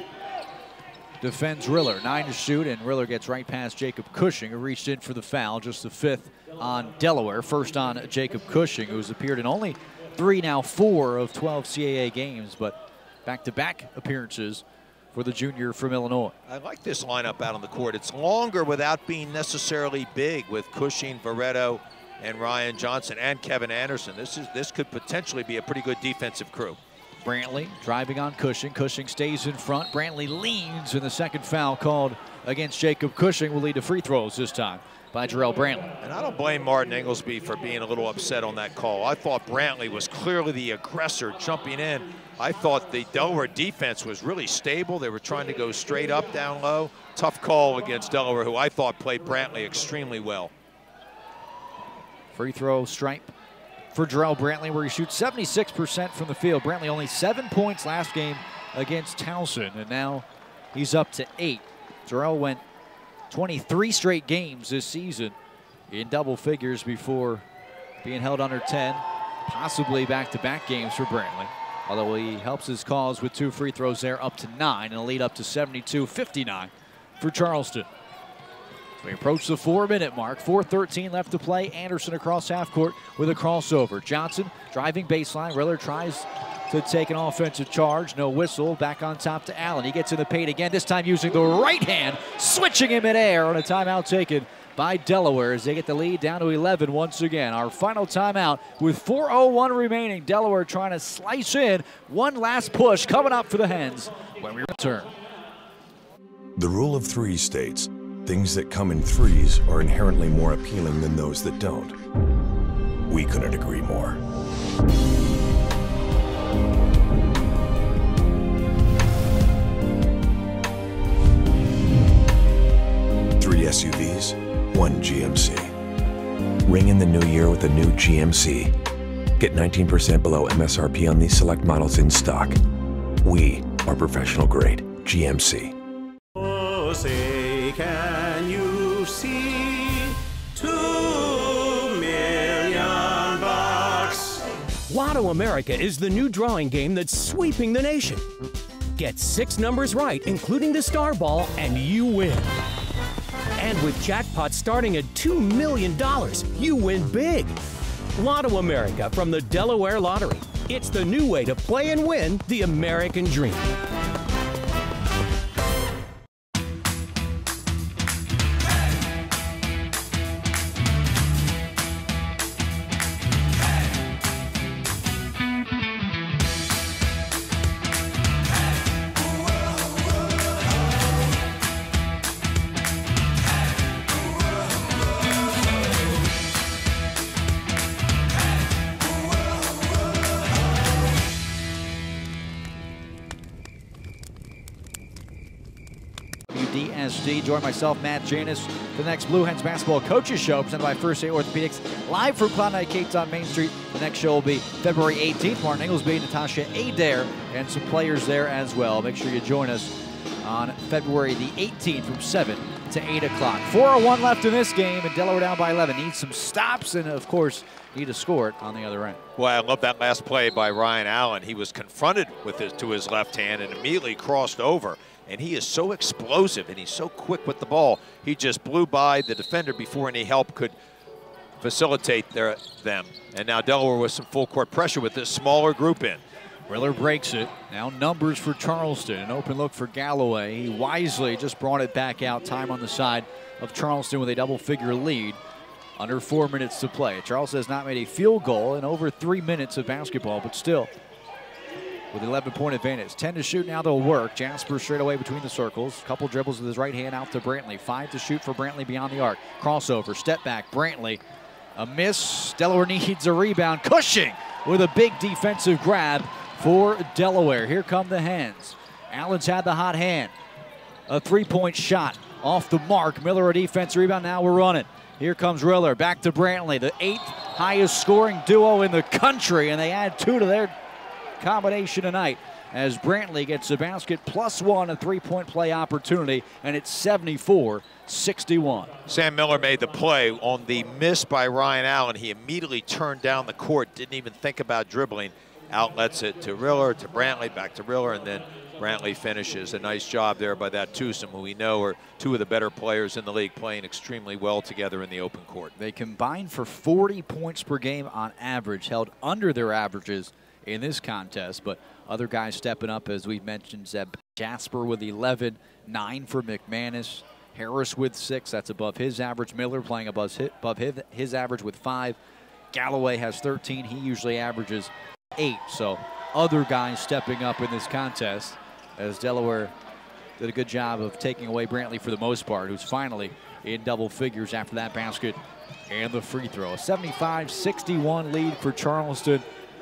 defends Riller. 9 to shoot, and Riller gets right past Jacob Cushing, who reached in for the foul. Just the 5th on Delaware. First on Jacob Cushing, who's appeared in only 3, now 4 of 12 CAA games, but back-to-back appearances for the junior from Illinois. I like this lineup out on the court. It's longer without being necessarily big with Cushing, Veretto, and Ryan Johnson, and Kevin Anderson. This could potentially be a pretty good defensive crew. Brantley driving on Cushing. Cushing stays in front. Brantley leans, and the second foul called against Jacob Cushing will lead to free throws this time by Jarrell Brantley. And I don't blame Martin Inglesby for being a little upset on that call. I thought Brantley was clearly the aggressor jumping in. I thought the Delaware defense was really stable. They were trying to go straight up, down low. Tough call against Delaware, who I thought played Brantley extremely well. Free throw stripe for Jarrell Brantley, where he shoots 76% from the field. Brantley only 7 points last game against Towson, and now he's up to 8. Jarrell went 23 straight games this season in double figures before being held under 10, possibly back-to-back games for Brantley. Although he helps his cause with 2 free throws there, up to 9, and a lead up to 72-59 for Charleston. We approach the 4-minute mark. 4:13 left to play. Anderson across half court with a crossover. Johnson driving baseline. Riller tries to take an offensive charge. No whistle. Back on top to Allen. He gets in the paint again, this time using the right hand, switching him in air on a timeout taken by Delaware as they get the lead down to 11 once again. Our final timeout with 4:01 remaining. Delaware trying to slice in. One last push coming up for the Hens when we return. The rule of 3 states, things that come in threes are inherently more appealing than those that don't. We couldn't agree more. Three SUVs, 1 GMC. Ring in the new year with a new GMC. Get 19% below MSRP on these select models in stock. We are professional grade GMC. Oh, say can you see $2 million? Lotto America is the new drawing game that's sweeping the nation. Get 6 numbers right, including the star ball, and you win. And with jackpots starting at $2 million, you win big. Lotto America from the Delaware Lottery. It's the new way to play and win the American dream. WDSD. Join myself, Matt Janus, for the next Blue Hens Basketball Coaches Show, presented by First Aid Orthopedics, live from Cloud Night Cates on Main Street. The next show will be February 18th. Martin Inglesby, Natasha Adair, and some players there as well. Make sure you join us on February the 18th from 7 to 8 o'clock. 4:01 left in this game, and Delaware down by 11. Needs some stops and, of course, need to score it on the other end. Well, I love that last play by Ryan Allen. He was confronted with to his left hand and immediately crossed over. And he is so explosive and he's so quick with the ball. He just blew by the defender before any help could facilitate them. And now Delaware with some full court pressure with this smaller group in. Riller breaks it. Now numbers for Charleston. An open look for Galloway. He wisely just brought it back out. Time on the side of Charleston with a double-figure lead. Under 4 minutes to play. Charleston has not made a field goal in over 3 minutes of basketball, but still with 11-point advantage. 10 to shoot now, they'll work. Jasper straight away between the circles. Couple dribbles with his right hand out to Brantley. 5 to shoot for Brantley beyond the arc. Crossover, step back, Brantley. A miss. Delaware needs a rebound. Cushing with a big defensive grab for Delaware. Here come the Hens. Allen's had the hot hand. A 3-point shot off the mark. Miller a defensive rebound. Now we're running. Here comes Riller. Back to Brantley, the 8th highest scoring duo in the country, and they add 2 to their combination tonight as Brantley gets a basket +1, a 3-point play opportunity, and it's 74-61. Sam Miller made the play on the miss by Ryan Allen. He immediately turned down the court, didn't even think about dribbling. Outlets it to Riller, to Brantley, back to Riller, and then Brantley finishes. A nice job there by that twosome, who we know are two of the better players in the league, playing extremely well together in the open court. They combined for 40 points per game on average, held under their averages in this contest, but other guys stepping up, as we've mentioned. Zeb Jasper with 11, 9 for McManus. Harris with 6, that's above his average. Miller playing above his average with 5. Galloway has 13, he usually averages 8. So other guys stepping up in this contest, as Delaware did a good job of taking away Brantley for the most part, who's finally in double figures after that basket and the free throw. A 75-61 lead for Charleston.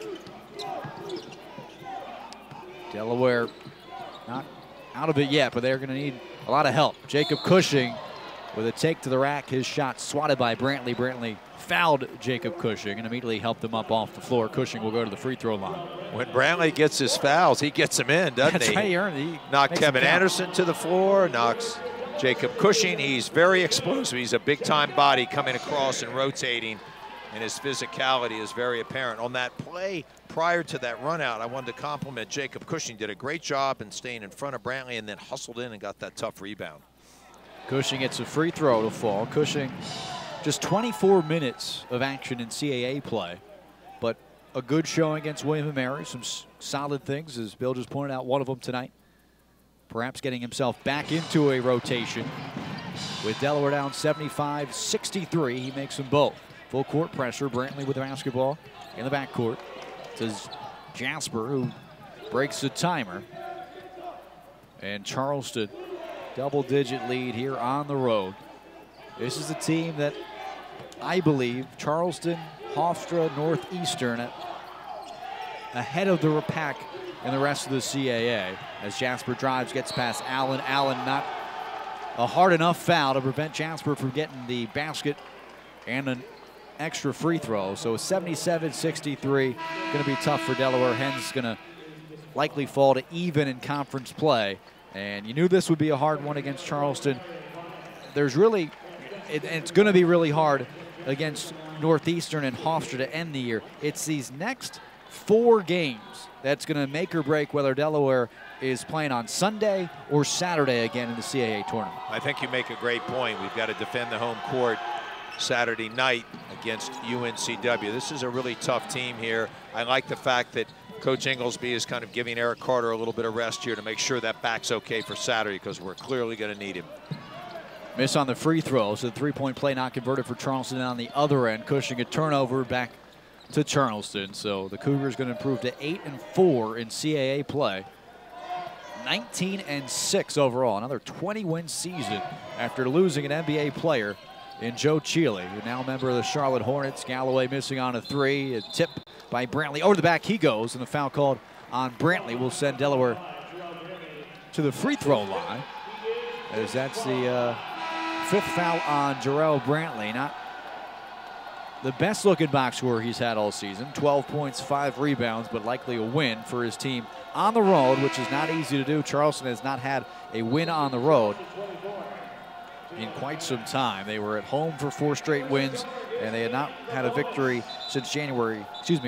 Delaware not out of it yet, but they're going to need a lot of help. Jacob Cushing with a take to the rack. His shot swatted by Brantley. Brantley fouled Jacob Cushing and immediately helped him up off the floor. Cushing will go to the free throw line. When Brantley gets his fouls, he gets them in, doesn't That's he? right, he knocked Kevin Anderson to the floor, knocks Jacob Cushing. He's very explosive. He's a big-time body coming across and rotating, and his physicality is very apparent. On that play prior to that run out, I wanted to compliment Jacob Cushing. Did a great job in staying in front of Brantley and then hustled in and got that tough rebound. Cushing gets a free throw to fall. Cushing, just 24 minutes of action in CAA play, but a good showing against William & Mary. Some solid things, as Bill just pointed out, one of them tonight. Perhaps getting himself back into a rotation. With Delaware down 75-63, he makes them both. Full court pressure, Brantley with the basketball in the backcourt. It's Jasper who breaks the timer. And Charleston, double-digit lead here on the road. This is a team that I believe Charleston, Hofstra, Northeastern ahead of the pack in the rest of the CAA. As Jasper drives, gets past Allen. Allen not a hard enough foul to prevent Jasper from getting the basket and an extra free throw. So 77-63, going to be tough for Delaware. Hens going to likely fall to even in conference play. And you knew this would be a hard one against Charleston. There's really, it's going to be really hard against Northeastern and Hofstra to end the year. It's these next 4 games that's going to make or break whether Delaware is playing on Sunday or Saturday again in the CAA tournament. I think you make a great point. We've got to defend the home court Saturday night against UNCW. This is a really tough team here. I like the fact that Coach Inglesby is kind of giving Eric Carter a little bit of rest here to make sure that back's okay for Saturday, because we're clearly going to need him. Miss on the free throw, so the three-point play not converted for Charleston. On the other end, Cushing a turnover back to Charleston. So the Cougars going to improve to 8-4 in CAA play. 19-6 overall. Another 20-win season after losing an NBA player in Joe Cheeley, who now a member of the Charlotte Hornets. Galloway missing on a 3. A tip by Brantley. Over the back he goes, and the foul called on Brantley will send Delaware to the free throw line, as that's the 5th foul on Jarrell Brantley. Not the best looking box score he's had all season. 12 points, 5 rebounds, but likely a win for his team on the road, which is not easy to do. Charleston has not had a win on the road in quite some time. They were at home for 4 straight wins, and they had not had a victory since January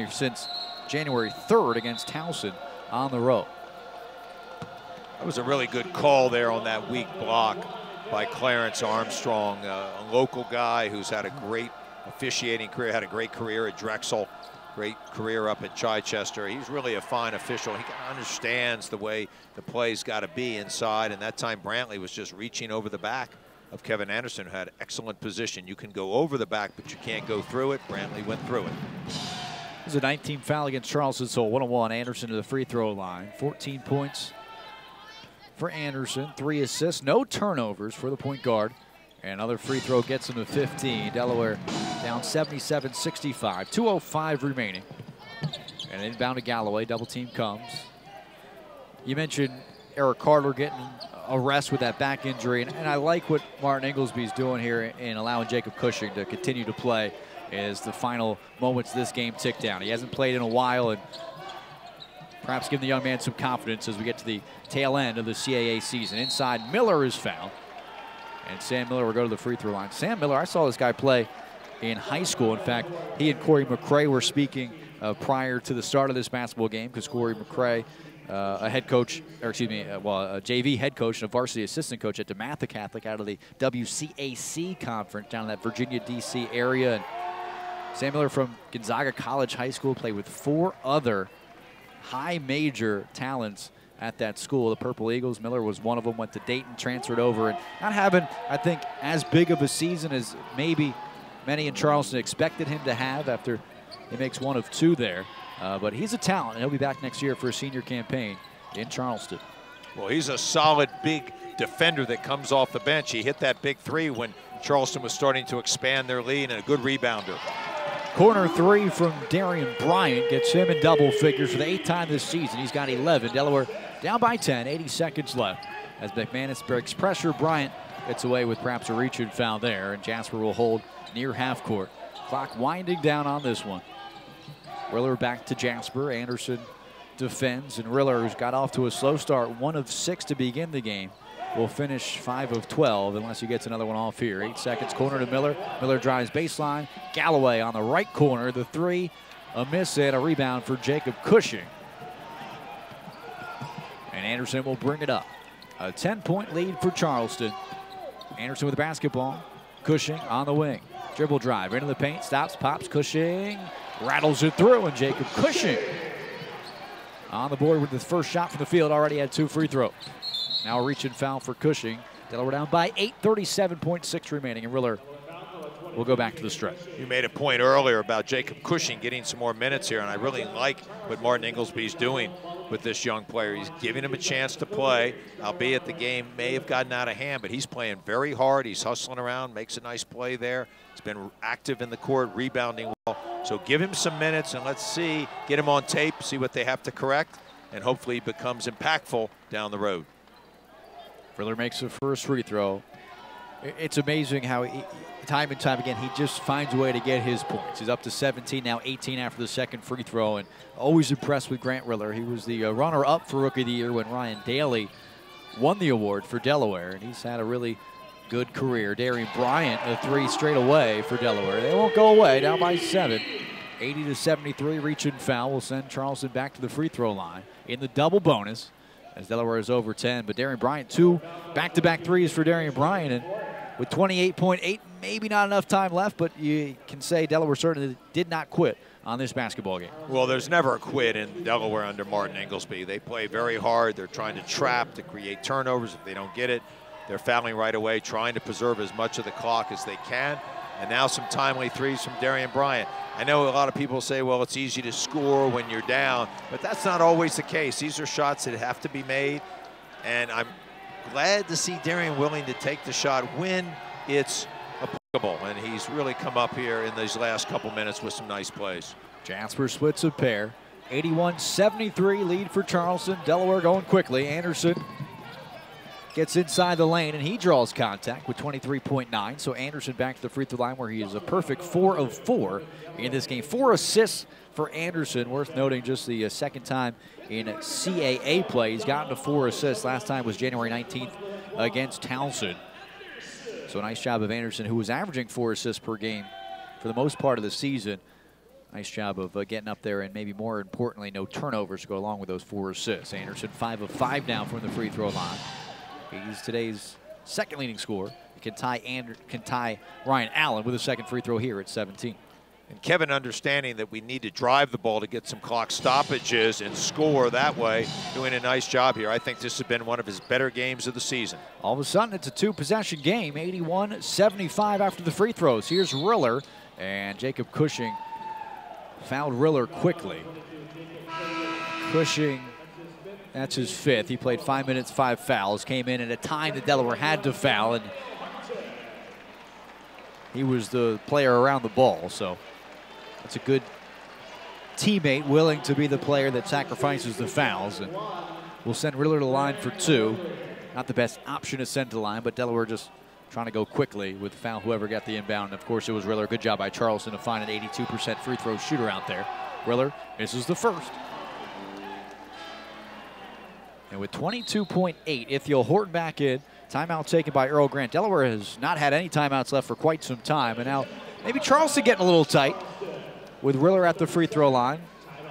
3rd against Towson on the road. That was a really good call there on that weak block by Clarence Armstrong, a local guy who's had a great officiating career, had a great career at Drexel, great career up at Chichester. He's really a fine official. He understands the way the play's got to be inside, and that time Brantley was just reaching over the back of Kevin Anderson, who had excellent position. You can go over the back, but you can't go through it. Brantley went through it. This is a 19th foul against Charleston, so 1-1. Anderson to the free throw line. 14 points for Anderson, 3 assists, no turnovers for the point guard. And another free throw gets him to 15. Delaware down 77-65, 2:05 remaining. And inbound to Galloway, double team comes. You mentioned Eric Carter getting a rest with that back injury, and I like what Martin Inglesby's doing here in allowing Jacob Cushing to continue to play as the final moments of this game tick down. He hasn't played in a while, and perhaps give the young man some confidence as we get to the tail end of the CAA season. Inside, Miller is fouled, and Sam Miller will go to the free throw line. Sam Miller, I saw this guy play in high school. In fact, he and Corey McCray were speaking prior to the start of this basketball game, because Corey McCray a head coach, or excuse me, a JV head coach and a varsity assistant coach at DeMatha Catholic out of the WCAC conference down in that Virginia, D.C. area. And Sam Miller from Gonzaga College High School played with 4 other high major talents at that school. The Purple Eagles, Miller was one of them, went to Dayton, transferred over, and not having, I think, as big of a season as maybe many in Charleston expected him to have after he makes 1 of 2 there. But he's a talent, and he'll be back next year for a senior campaign in Charleston. Well, he's a solid, big defender that comes off the bench. He hit that big 3 when Charleston was starting to expand their lead, and a good rebounder. Corner 3 from Darian Bryant gets him in double figures for the 8th time this season. He's got 11. Delaware down by 10, 80 seconds left. As McManus breaks pressure, Bryant gets away with perhaps a reach-in foul there, and Jasper will hold near half court. Clock winding down on this one. Riller back to Jasper. Anderson defends, and Riller, who's got off to a slow start, 1 of 6 to begin the game, will finish 5 of 12 unless he gets another one off here. 8 seconds, corner to Miller. Miller drives baseline. Galloway on the right corner. The 3, a miss and a rebound for Jacob Cushing. And Anderson will bring it up. A 10-point lead for Charleston. Anderson with the basketball. Cushing on the wing. Dribble drive into the paint. Stops, pops. Cushing rattles it through, and Jacob Cushing on the board with the first shot from the field. Already had 2 free throws. Now a reach and foul for Cushing. Delaware down by 8, 37.6 remaining, and Riller will go back to the stretch. You made a point earlier about Jacob Cushing getting some more minutes here, and I really like what Martin Inglesby's doing with this young player. He's giving him a chance to play, albeit the game may have gotten out of hand, but he's playing very hard. He's hustling around, makes a nice play there. He's been active in the court, rebounding well. So give him some minutes, and let's see, get him on tape, see what they have to correct, and hopefully he becomes impactful down the road. Riller makes the first free throw. It's amazing how time and time again, he just finds a way to get his points. He's up to 17, now 18 after the second free throw, and always impressed with Grant Riller. He was the runner-up for Rookie of the Year when Ryan Daly won the award for Delaware, and he's had a really good career. Darian Bryant, a 3 straight away for Delaware. They won't go away, down by 7. 80-73, reach and foul will send Charleston back to the free throw line in the double bonus as Delaware is over 10. But Darian Bryant, 2 back-to-back threes for Darian Bryant, and with 28.8, maybe not enough time left, but you can say Delaware certainly did not quit on this basketball game. Well, there's never a quit in Delaware under Martin Inglesby. They play very hard. They're trying to trap, to create turnovers. If they don't get it, they're fouling right away, trying to preserve as much of the clock as they can. And now some timely threes from Darian Bryant. I know a lot of people say, well, it's easy to score when you're down, but that's not always the case. These are shots that have to be made, and I'm glad to see Darian willing to take the shot when it's applicable, and he's really come up here in these last couple minutes with some nice plays. Jasper splits a pair. 81-73 lead for Charleston. Delaware going quickly. Anderson gets inside the lane, and he draws contact with 23.9. So Anderson back to the free throw line where he is a perfect 4 of 4 in this game. 4 assists for Anderson. Worth noting, just the second time in CAA play he's gotten to 4 assists. Last time was January 19th against Townsend. So a nice job of Anderson, who was averaging 4 assists per game for the most part of the season. Nice job of getting up there, and maybe more importantly, no turnovers to go along with those 4 assists. Anderson 5 of 5 now from the free throw line. He's today's second leading scorer. He can tie Ryan Allen with a second free throw here at 17. And Kevin understanding that we need to drive the ball to get some clock stoppages and score that way, doing a nice job here. I think this has been one of his better games of the season. All of a sudden, it's a 2-possession game, 81-75 after the free throws. Here's Riller, and Jacob Cushing fouled Riller quickly. Cushing, that's his 5th. He played 5 minutes, 5 fouls, came in at a time that Delaware had to foul, and he was the player around the ball, so that's a good teammate willing to be the player that sacrifices the fouls, and we'll send Riller to the line for 2. Not the best option to send to the line, but Delaware just trying to go quickly with foul whoever got the inbound. And of course, it was Riller. Good job by Charleston to find an 82% free throw shooter out there. Riller misses the first. And with 22.8, Ithiel Horton back in. Timeout taken by Earl Grant. Delaware has not had any timeouts left for quite some time. And now maybe Charleston getting a little tight with Riller at the free throw line.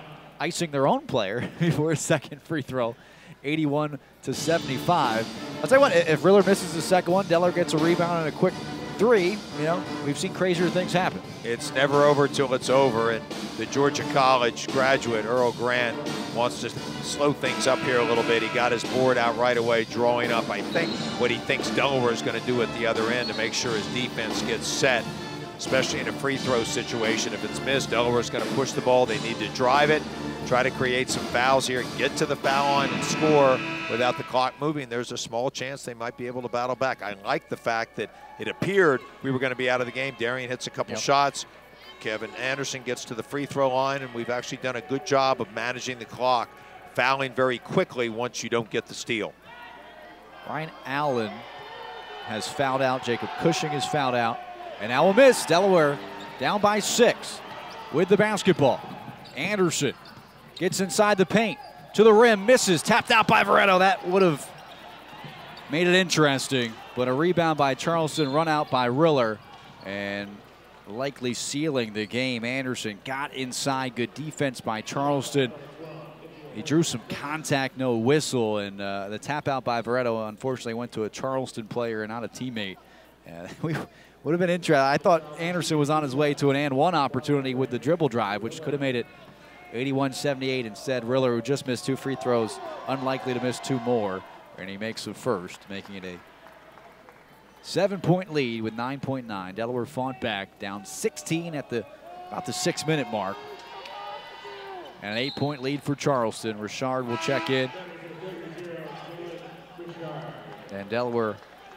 icing their own player before his second free throw, 81-75. I'll tell you what, if Riller misses the second one, Delaware gets a rebound and a quick three, you know, we've seen crazier things happen. It's never over till it's over, and the Georgia College graduate, Earl Grant, wants to slow things up here a little bit. He got his board out right away, drawing up, I think, what he thinks Delaware is going to do at the other end to make sure his defense gets set, especially in a free throw situation. If it's missed, Delaware is going to push the ball. They need to drive it, try to create some fouls here, get to the foul line and score without the clock moving. There's a small chance they might be able to battle back. I like the fact that it appeared we were going to be out of the game. Darian hits a couple shots. Kevin Anderson gets to the free throw line, and we've actually done a good job of managing the clock, fouling very quickly once you don't get the steal. Ryan Allen has fouled out. Jacob Cushing is fouled out. And now a miss. Delaware down by 6 with the basketball. Anderson gets inside the paint to the rim, misses, tapped out by Veretto. That would have made it interesting, but a rebound by Charleston, run out by Riller, and likely sealing the game. Anderson got inside, good defense by Charleston. He drew some contact, no whistle, and the tap out by Veretto unfortunately went to a Charleston player and not a teammate. We would have been interesting. I thought Anderson was on his way to an and one opportunity with the dribble drive, which could have made it 81-78. Instead, Riller, who just missed 2 free throws, unlikely to miss 2 more, and he makes the first, making it a 7-point lead with 9.9. Delaware fought back, down 16 at about the 6-minute mark. And an 8-point lead for Charleston. Richard will check in. And Delaware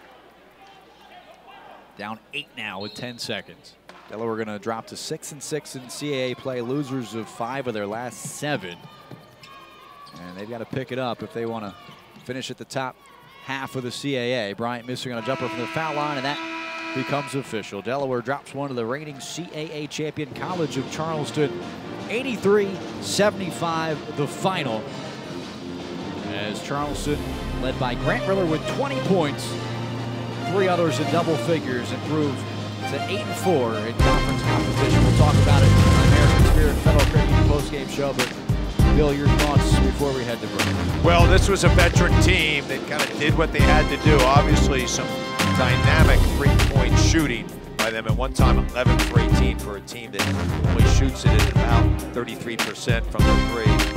down 8 now with 10 seconds. Delaware going to drop to 6-6 in CAA play, losers of 5 of their last 7. And they've got to pick it up if they want to finish at the top half of the CAA. Bryant missing on a jumper from the foul line, and that becomes official. Delaware drops one to the reigning CAA champion College of Charleston, 83-75 the final. As Charleston, led by Grant Riller with 20 points, 3 others in double figures, improved to 8-4 in conference competition. We'll talk about it on American Spirit Federal Credit Union postgame show, but Bill, your thoughts before we head to break? Well, this was a veteran team that kind of did what they had to do. Obviously, some dynamic three-point shooting by them. At one time, 11 for 18 for a team that only shoots it at about 33% from the 3.